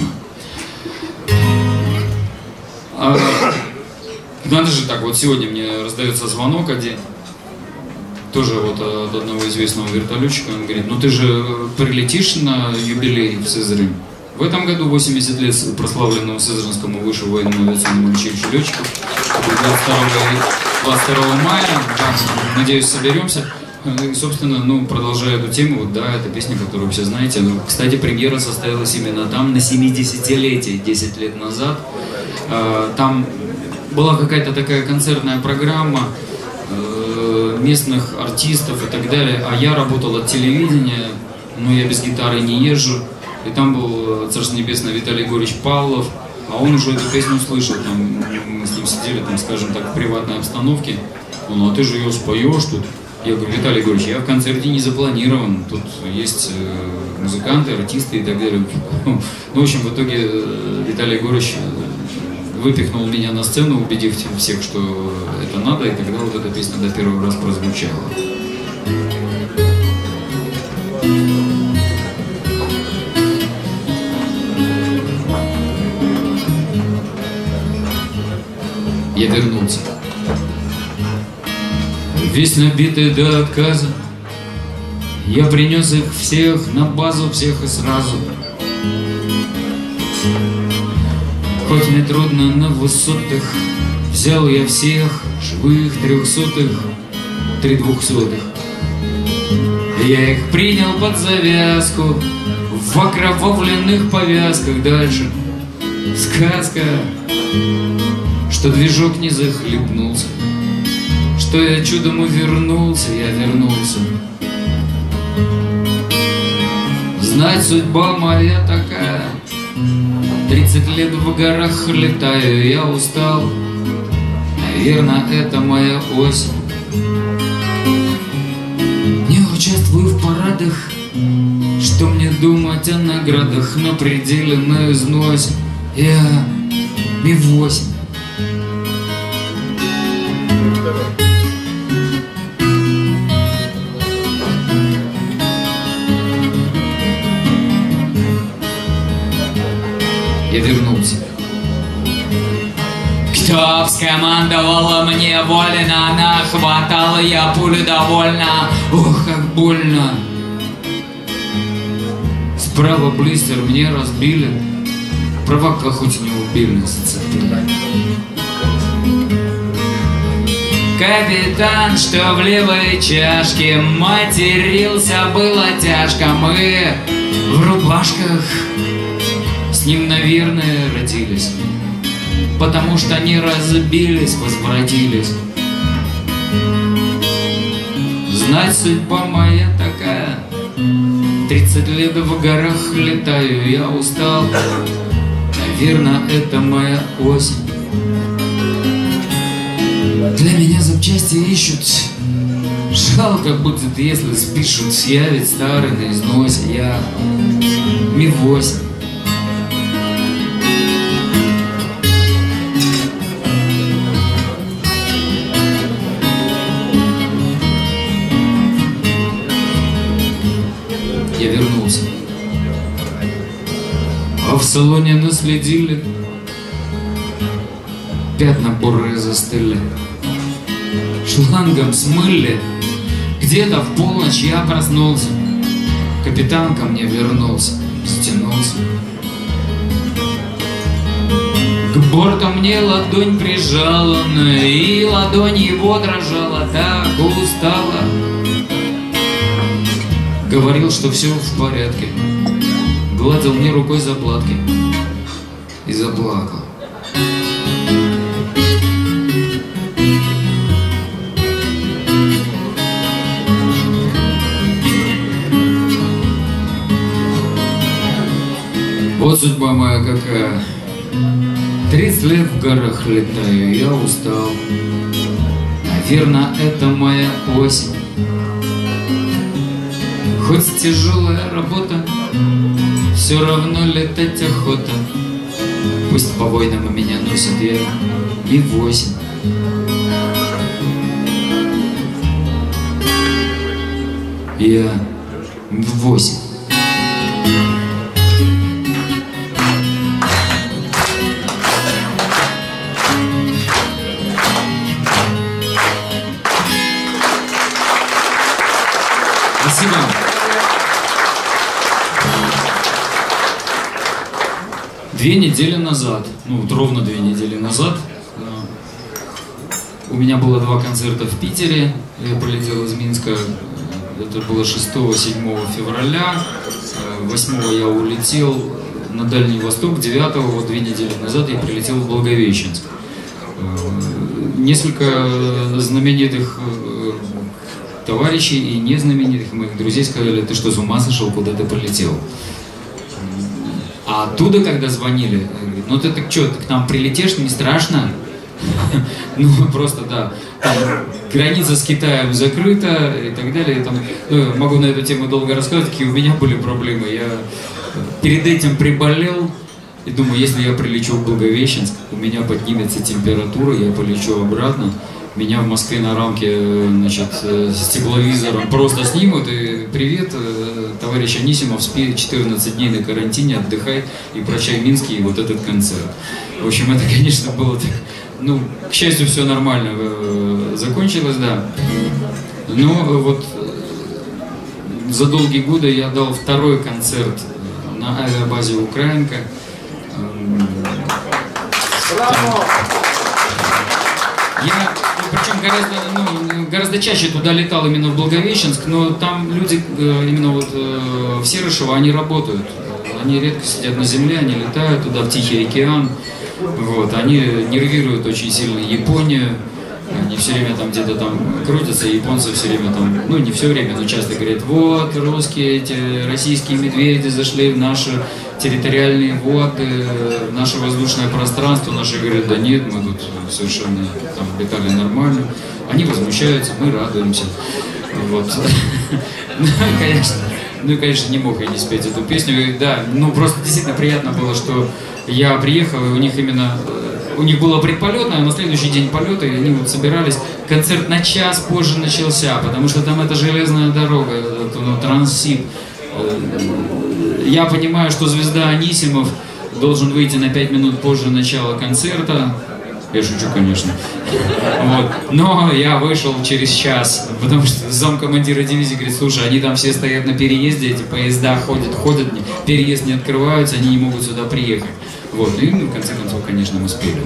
А, надо же так, вот сегодня мне раздается звонок один, тоже вот от одного известного вертолетчика. Он говорит: ну ты же прилетишь на юбилей в Сызрань? В этом году восемьдесят лет прославленному Сызранскому высшему военному авиационному училищу летчиков. двадцать второго мая, да, надеюсь, соберемся. И, собственно, ну, продолжая эту тему, вот, да, это песня, которую все знаете. Ну, кстати, премьера состоялась именно там, на семидесятилетие, десять лет назад. Там была какая-то такая концертная программа местных артистов и так далее. А я работал от телевидения, но я без гитары не езжу. И там был, Царство Небесное, Виталий Егорович Павлов. А он уже эту песню услышал. Там, мы с ним сидели, там, скажем так, в приватной обстановке. Он: ну а ты же ее споешь тут. Я говорю: Виталий Егорович, я в концерте не запланирован, тут есть э, музыканты, артисты и так далее. Ну, в общем, в итоге э, Виталий Егорович выпихнул меня на сцену, убедив всех, что это надо, и тогда вот эта песня до первого раз прозвучала. Я вернулся. Весь набитый до отказа, я принес их всех на базу, всех и сразу. Хоть мне трудно на высотах, взял я всех живых трехсотых, три двухсотых. Я их принял под завязку, в окровавленных повязках. Дальше сказка, что движок не захлебнулся, что я чудом увернулся, я вернулся. Знать, судьба моя такая, тридцать лет в горах летаю, я устал. Наверно, это моя осень. Не участвую в парадах, что мне думать о наградах, на пределе, на износе. Я Ми восемь. Я вернулся. Кто скомандовал мне вольно, нахватал я пулю довольно. Ох, как больно. Справа блистер мне разбили, провока хоть не убили, зацепили. Капитан, что в левой чашке, матерился было тяжко. Мы в рубашках с ним, наверное, родились, потому что не разбились, возвратились. Знать, судьба моя такая, тридцать лет в горах летаю, я устал. Наверно, это моя осень. Для меня запчасти ищут, жалко будет, если спишут. Я ведь старый на износе, я Ми восемь. Я вернулся. А в салоне наследили, пятна бурые застыли, шлангом смыли. Где-то в полночь я проснулся, капитан ко мне вернулся, стянулся. К борту мне ладонь прижала, и ладонь его дрожала, так устала. Говорил, что все в порядке, гладил мне рукой заплатки и заплакал. Вот судьба моя какая, тридцать лет в горах летаю, я устал. Наверно, это моя осень. Хоть тяжелая работа, все равно летать охота. Пусть по войнам меня носит, я Ми восемь. Я Ми восемь. Спасибо. Две недели назад, ну вот ровно две недели назад, у меня было два концерта в Питере. Я полетел из Минска. Это было шестого-седьмого февраля. восьмого я улетел на Дальний Восток. девятого, вот две недели назад, я прилетел в Благовещенск. Несколько знаменитых товарищей и незнаменитых моих друзей сказали: ты что, с ума сошел, куда ты полетел? А оттуда, когда звонили, говорит: ну ты так что, ты к нам прилетишь, не страшно? Ну, просто, да, там граница с Китаем закрыта и так далее. Там, ну, могу на эту тему долго рассказывать, какие у меня были проблемы. Я перед этим приболел и думаю, если я прилечу в Благовещенск, у меня поднимется температура, я полечу обратно. Меня в Москве на рамке, значит, с тепловизором просто снимут, и привет, товарищ Анисимов, спи четырнадцать дней на карантине, отдыхай, и прощай Минский, и вот этот концерт. В общем, это, конечно, было, ну, к счастью, все нормально закончилось, да. Но вот за долгие годы я дал второй концерт на авиабазе «Украинка». Браво! Я, причем гораздо, ну, гораздо чаще туда летал именно в Благовещенск, но там люди, именно вот в Серышево, они работают. Они редко сидят на земле, они летают туда, в Тихий океан. Вот, они нервируют очень сильно Японию. Они все время там где-то там крутятся, японцы все время там, ну не все время, но часто говорят: вот, русские, эти российские медведи зашли в наши территориальные воды, в наше воздушное пространство. Наши говорят: да нет, мы тут совершенно там летали нормально. Они возмущаются, мы радуемся. Вот. Ну, конечно, ну, конечно, не мог я не спеть эту песню. Да, ну просто действительно приятно было, что я приехал, и у них именно... У них было предполетное, на следующий день полета, и они вот собирались. Концерт на час позже начался, потому что там это железная дорога, это, ну, Транссиб. Я понимаю, что звезда Анисимов должен выйти на пять минут позже начала концерта. Я шучу, конечно. Вот. Но я вышел через час, потому что замкомандира дивизии говорит: слушай, они там все стоят на переезде, эти поезда ходят, ходят, переезд не открываются, они не могут сюда приехать. Вот, и ну, в конце концов, конечно, мы спели.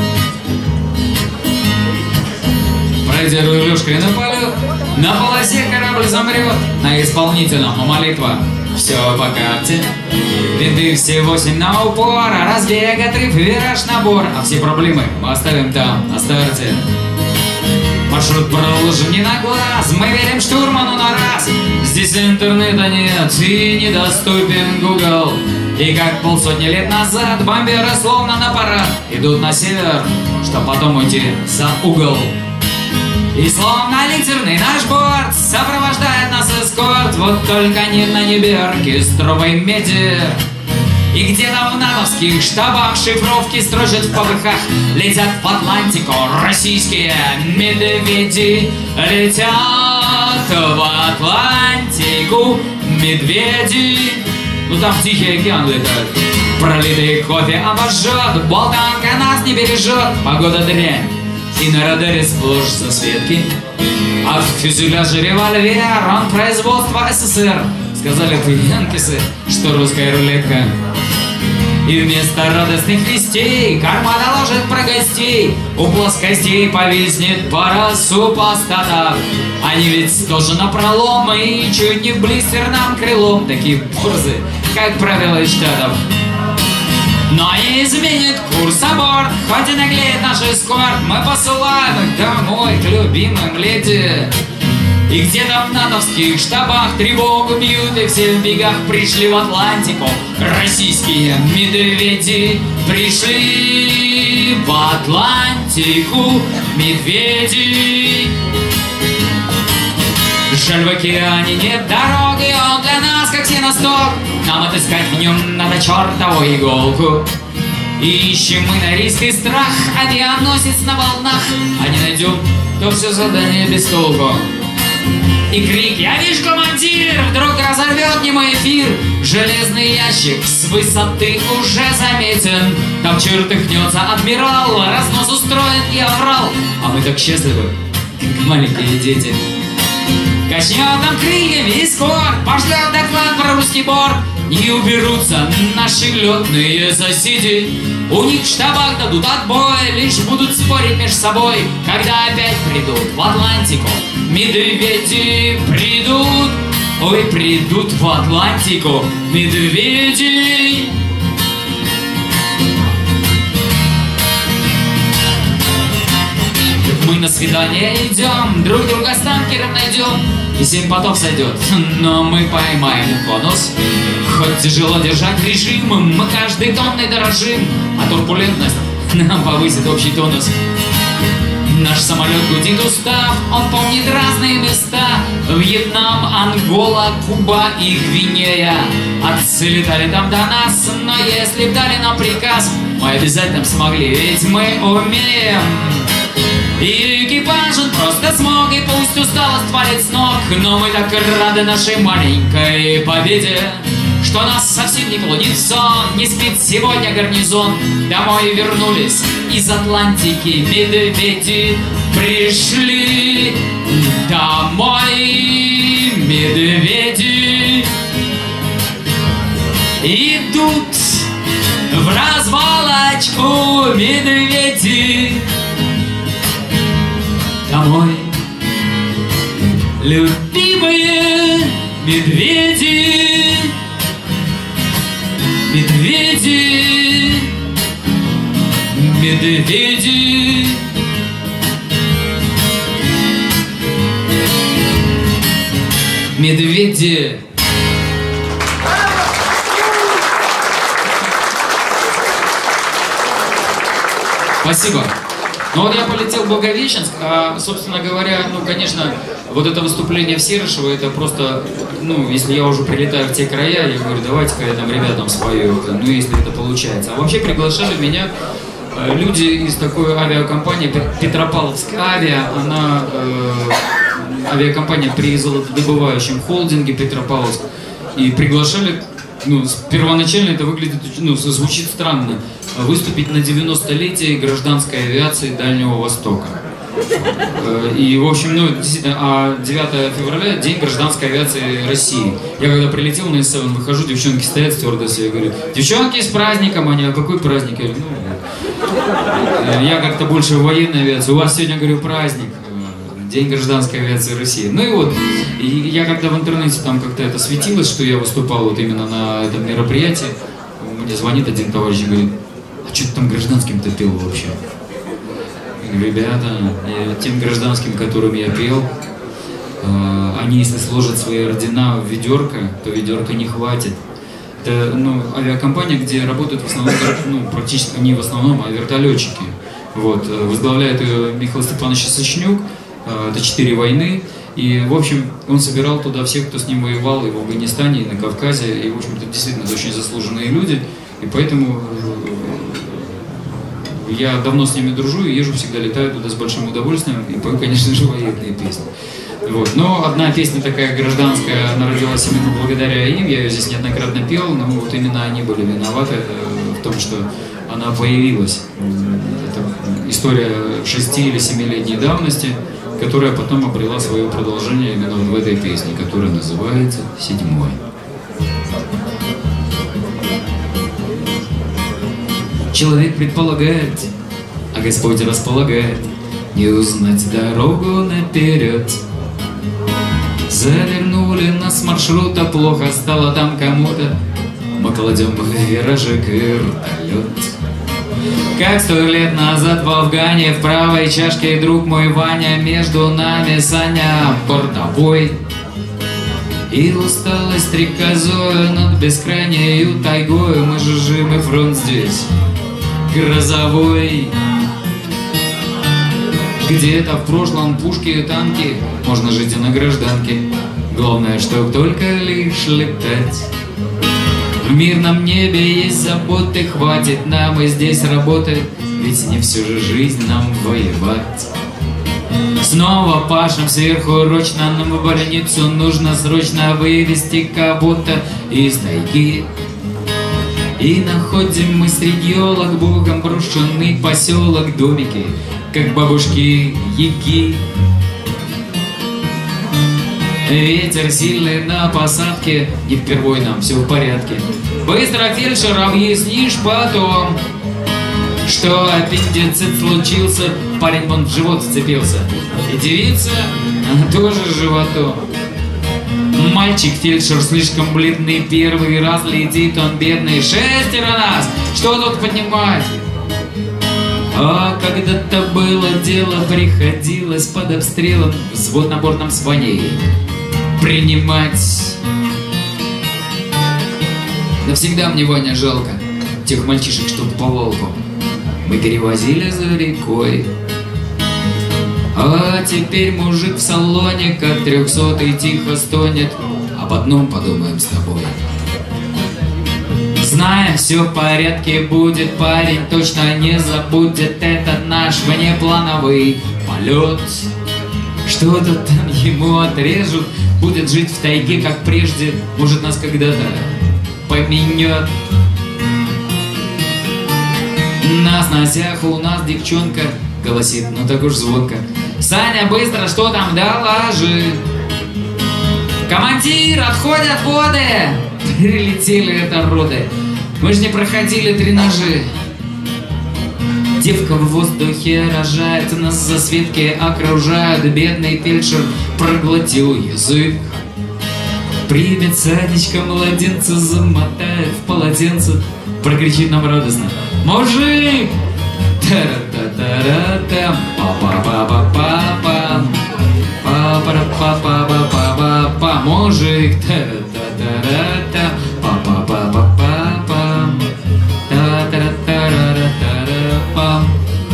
Пройдя рулежкой на полет, на полосе корабль замрет, на исполнительном молитва. Все по карте, винты все восемь на упор, разбег, отрыв, вираж, набор. А все проблемы мы оставим там, на старте. Маршрут проложен не на глаз, мы верим штурману на раз. Здесь интернета нет и недоступен Google. И как полсотни лет назад бомберы словно на парад идут на север, чтоб потом уйти за угол. И словно литерный наш борт сопровождает нас эскорт, вот только не на небе оркестровой меди. И где-то в натовских штабах шифровки строчат в попыхах. Летят в Атлантику российские медведи. Летят в Атлантику медведи. Ну там в Тихий океан летают. Пролитый кофе обожжет, болтанка нас не бережет. Погода дрянь, и на радаре сплошь засветки. А в фюзеляже револьвер, он производства СССР. Сказали вы, янкисы, что русская рулетка. И вместо радостных вестей карма доложит про гостей. У плоскостей повиснет пара супостатов. Они ведь тоже напролом и чуть не в блистер нам крылом. Такие борзы, как правило, из Штатов. Но не изменит курс аборт, хоть и наглеет наш эскорт. Мы посылаем их домой к любимым леди. И где-то в натовских штабах тревогу бьют, и все в бегах пришли в Атлантику. Российские медведи пришли в Атлантику медведи. Жаль, в океане нет дороги, он для нас как синосток. Нам отыскать в нем надо чертову иголку. И ищем мы на риск и страх авианосец на волнах. А не найдем, то все задание без толку. И крик «Я вижу, командир!» вдруг разорвет немой эфир. Железный ящик с высоты уже заметен. Там чертыхнется адмирал, разнос устроен и оврал. А мы так счастливы, как маленькие дети. Качнет нам крыльями и скоро пошлет доклад про русский борт. Не уберутся наши летные соседи, у них в штабах дадут отбой, лишь будут спорить между собой, когда опять придут в Атлантику. Медведи придут, ой, придут в Атлантику медведи. Мы на свидание идем, друг друга сталкером найдем, и семь потов сойдет, но мы поймаем конус. Хоть тяжело держать режим, мы каждой тонной дорожим, а турбулентность нам повысит общий тонус. Наш самолет гудит устав, он помнит разные места: Вьетнам, Ангола, Куба и Гвинея. Отцы летали там до нас, но если б дали нам приказ, мы обязательно смогли, ведь мы умеем. И экипаж он просто смог, и пусть усталость валит с ног, но мы так рады нашей маленькой победе, что нас совсем не клонит в сон. Не спит сегодня гарнизон, домой вернулись из Атлантики медведи. Пришли домой медведи, идут в развалочку медведи. Домой, любимые медведи, медведи, медведи. Медведи. Спасибо. Ну вот я полетел в Благовещенск, а, собственно говоря, ну, конечно, вот это выступление в Серышево, это просто, ну, если я уже прилетаю в те края, я говорю, давайте-ка я там ребятам спою, ну, если это получается. А вообще приглашали меня э, люди из такой авиакомпании Петропавловск Авиа, она, э, авиакомпания при золотодобывающем холдинге Петропавловск, и приглашали, ну, первоначально это выглядит, ну, звучит странно, выступить на девяностолетие гражданской авиации Дальнего Востока. И, в общем, ну, действительно, а девятое февраля день гражданской авиации России. Я когда прилетел на эс семь, выхожу, девчонки стоят, стюардессы, я говорю, девчонки, с праздником, они, а какой праздник? Я говорю, ну, я как-то больше в военной авиации, у вас сегодня, говорю, праздник. День гражданской авиации России. Ну и вот, и я когда в интернете там как-то это светилось, что я выступал вот именно на этом мероприятии, мне звонит один товарищ и говорит, а что ты там гражданским-то пел вообще? Я говорю, ребята, я, тем гражданским, которым я пел, э, они если сложат свои ордена в ведерко, то ведерка не хватит. Это, ну, авиакомпания, где работают в основном, ну, практически не в основном, а вертолетчики. Вот, возглавляет ее Михаил Степанович Сычнюк. Это четыре войны, и, в общем, он собирал туда всех, кто с ним воевал и в Афганистане, и на Кавказе, и, в общем-то, действительно, это очень заслуженные люди, и поэтому я давно с ними дружу, и езжу, всегда летаю туда с большим удовольствием, и пою, конечно же, военные песни. Вот. Но одна песня такая гражданская, она родилась именно благодаря им, я ее здесь неоднократно пел, но вот именно они были виноваты в том, что она появилась. Это история шести- или семилетней давности, которая потом обрела свое продолжение именно вот в этой песне, которая называется «Седьмой». Человек предполагает, а Господь располагает, не узнать дорогу наперед. Завернули нас с маршрута, плохо стало там кому-то, мы кладем в виражик вертолет. Как сто лет назад в Афгане, в правой чашке друг мой Ваня, между нами Саня бортовой. И усталость стрекозою над бескрайнею тайгою, мы жужжим, и фронт здесь грозовой. Где-то в прошлом пушки и танки, можно жить и на гражданке, главное, чтоб только лишь летать. В мирном небе есть заботы, хватит нам и здесь работать, ведь не всю же жизнь нам воевать. Снова пашем сверхурочно, нам в больницу нужно срочно вывести кого-то из тайги. И находим мы среди елок богом брошенный поселок, домики, как бабушки Яги. Ветер сильный на посадке, не впервой нам, все в порядке. Быстро, фельдшер, объяснишь потом, что аппендицит случился, парень вон в живот вцепился. И девица, она тоже животом. Мальчик, фельдшер, слишком бледный, первый раз летит он бедный. Шестеро нас, что тут поднимать? А когда-то было дело, приходилось под обстрелом взвод на бортном звании принимать. Навсегда мне, Ваня, жалко тех мальчишек, что по волку мы перевозили за рекой. А теперь мужик в салоне, как трехсотый, тихо стонет. Об одном подумаем с тобой. Знаем, все в порядке будет, парень точно не забудет этот наш внеплановый полет. Что-то там ему отрежут, будет жить в тайге, как прежде, может, нас когда-то поменет. На сносях у нас девчонка голосит, ну так уж звонко: Саня, быстро, что там, доложи. Командир, отходят воды. Прилетели это роды, мы ж не проходили тренажи. Девка в воздухе рожает, нас за светки окружают. Бедный фельдшер проглотил язык. Примет садичка младенца, замотает в полотенце, прокричит нам радостно: мужик! Та-ра-та-та-ра-там, па-па-па-па-па-пам, па-па-па-па-па-па-па, мужик! Та-ра-та-та-ра-там, па-па-па-па-па-пам, та-та-ра-та-ра-та-ра-пам.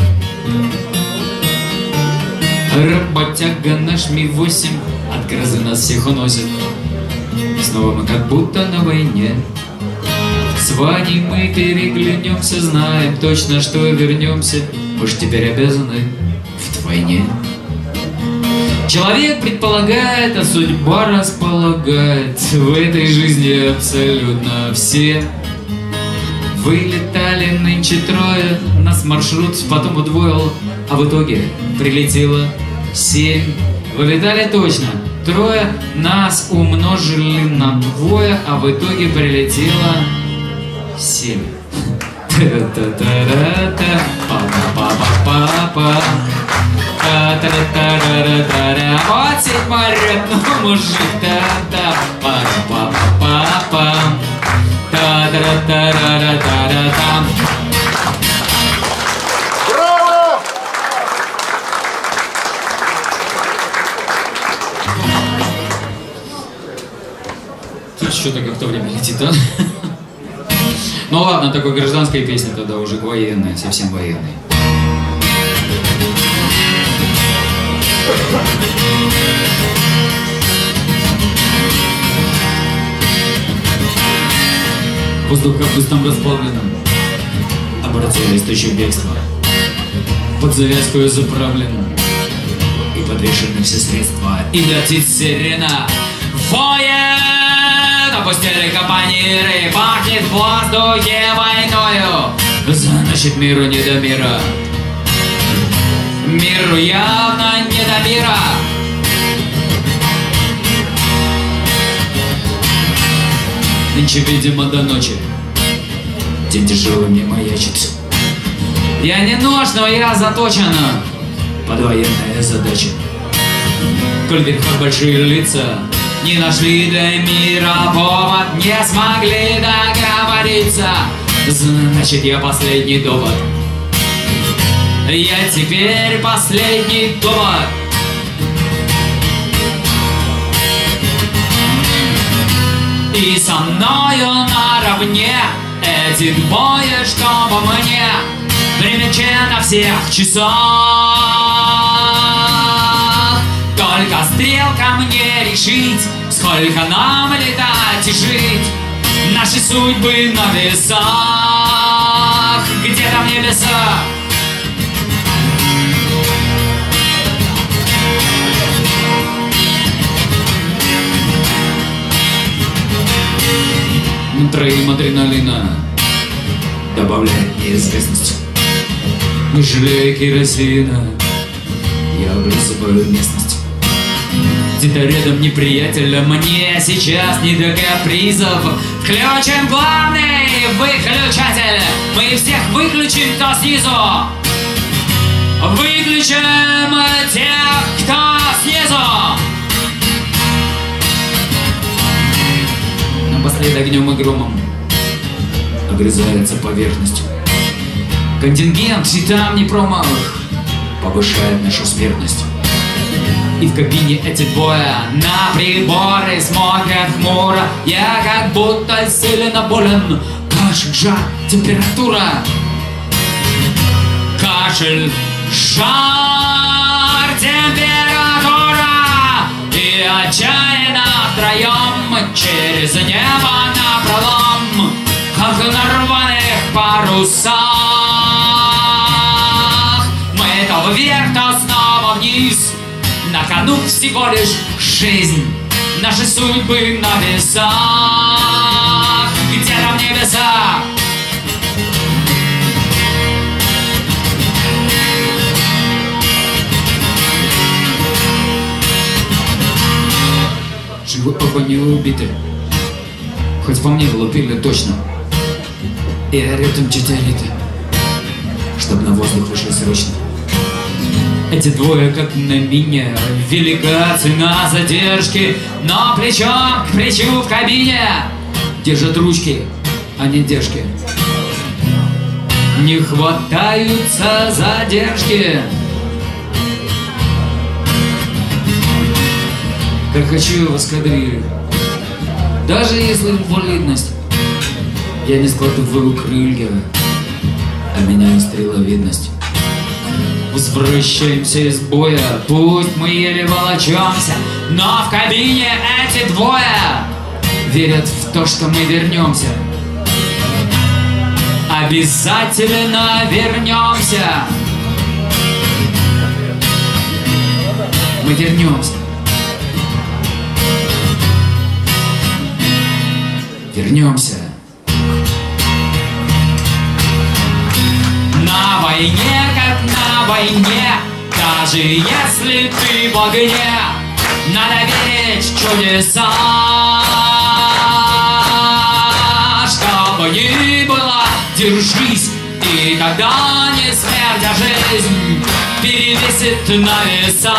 Работяга наш Ми восемь от грозы нас всех уносит. Снова мы как будто на войне. С Ваней мы переглянемся, знаем точно, что вернемся. Мы ж теперь обязаны вдвойне. Человек предполагает, а судьба располагает. В этой жизни абсолютно все. Вылетали нынче трое, нас маршрут потом удвоил, а в итоге прилетело семь. Вылетали точно трое, нас умножили на двое, а в итоге прилетело семь. Та-та-та-та-та, па-па-па-па-па, та-та-та-та-та-та-та. Вот седьмой ряд, ну мужик, та-та, па-па-па-па-па, та-та-та-та-та-та-та. Что-то как-то время летит, да? Ну ладно, такой гражданская песня тогда уже военная, совсем военная. Воздух капустом расплавленным обратились тучу бегства. Под завязку заправлен и подвешены все средства. И летит сирена. Воен! Опустили капониры, пахнет в воздухе войною. Значит, миру не до мира. Миру явно не до мира. Нынче, видимо, до ночи день тяжелый мне маячит. Я не нож, но я заточена под военные задачи. Коль верха большие лица не нашли для мира повод, не смогли договориться, значит, я последний довод. Я теперь последний довод. И со мною наравне эти двое, чтобы мне время че на всех часах. Только стрелка мне решить, сколько нам летать и жить. Наши судьбы на весах, где там небеса. Мы троим адреналина добавляет неизвестность. Не жалея керосина, я обрисываю местность. Где-то рядом неприятель, мне сейчас не до капризов. Включим главный выключатель, мы всех выключим, кто снизу. Выключим тех, кто снизу. Напоследок огнем и громом огрызается поверхность. Контингент и там не промах повышает нашу смертность. И в кабине эти двое на приборы смотрят хмуро. Я как будто сильно болен. Кашель, жар, температура. Кашель, жар, температура. И отчаянно втроем через небо напролом, как на рваных парусах. Мы то вверх, то снова вниз. На кону всего лишь жизнь, наши судьбы на весах. Где там небеса? Живы оба не убиты, хоть по мне лупили точно. И орёт им читалиты, чтоб на воздух вышли срочно. Эти двое, как на мине, велика цена задержки, но плечом к плечу в кабине держат ручки, а не держки. Не хватаются задержки. Как хочу в эскадрилью, даже если инвалидность, я не складываю крылья, а меняю стреловидность. Возвращаемся из боя, пусть мы еле волочемся, но в кабине эти двое верят в то, что мы вернемся. Обязательно вернемся. Мы вернемся. Вернемся. На войне, как на войне, даже если ты в огне, надо верить в чудеса. Что бы ни было, держись, и тогда не смерть, а жизнь перевесит на весах.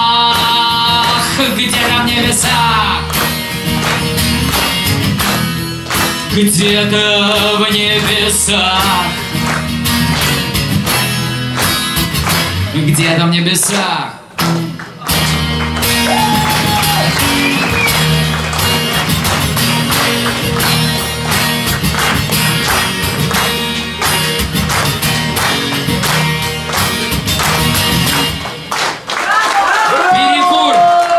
Где-то в небесах, где-то в небесах, где-то в небесах. Перекур!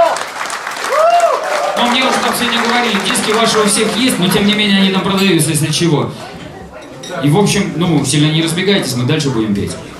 Ну, мне уже там сегодня говорили, диски ваши у всех есть, но тем не менее они там продаются, если чего. И в общем, ну, сильно не разбегайтесь, мы дальше будем петь.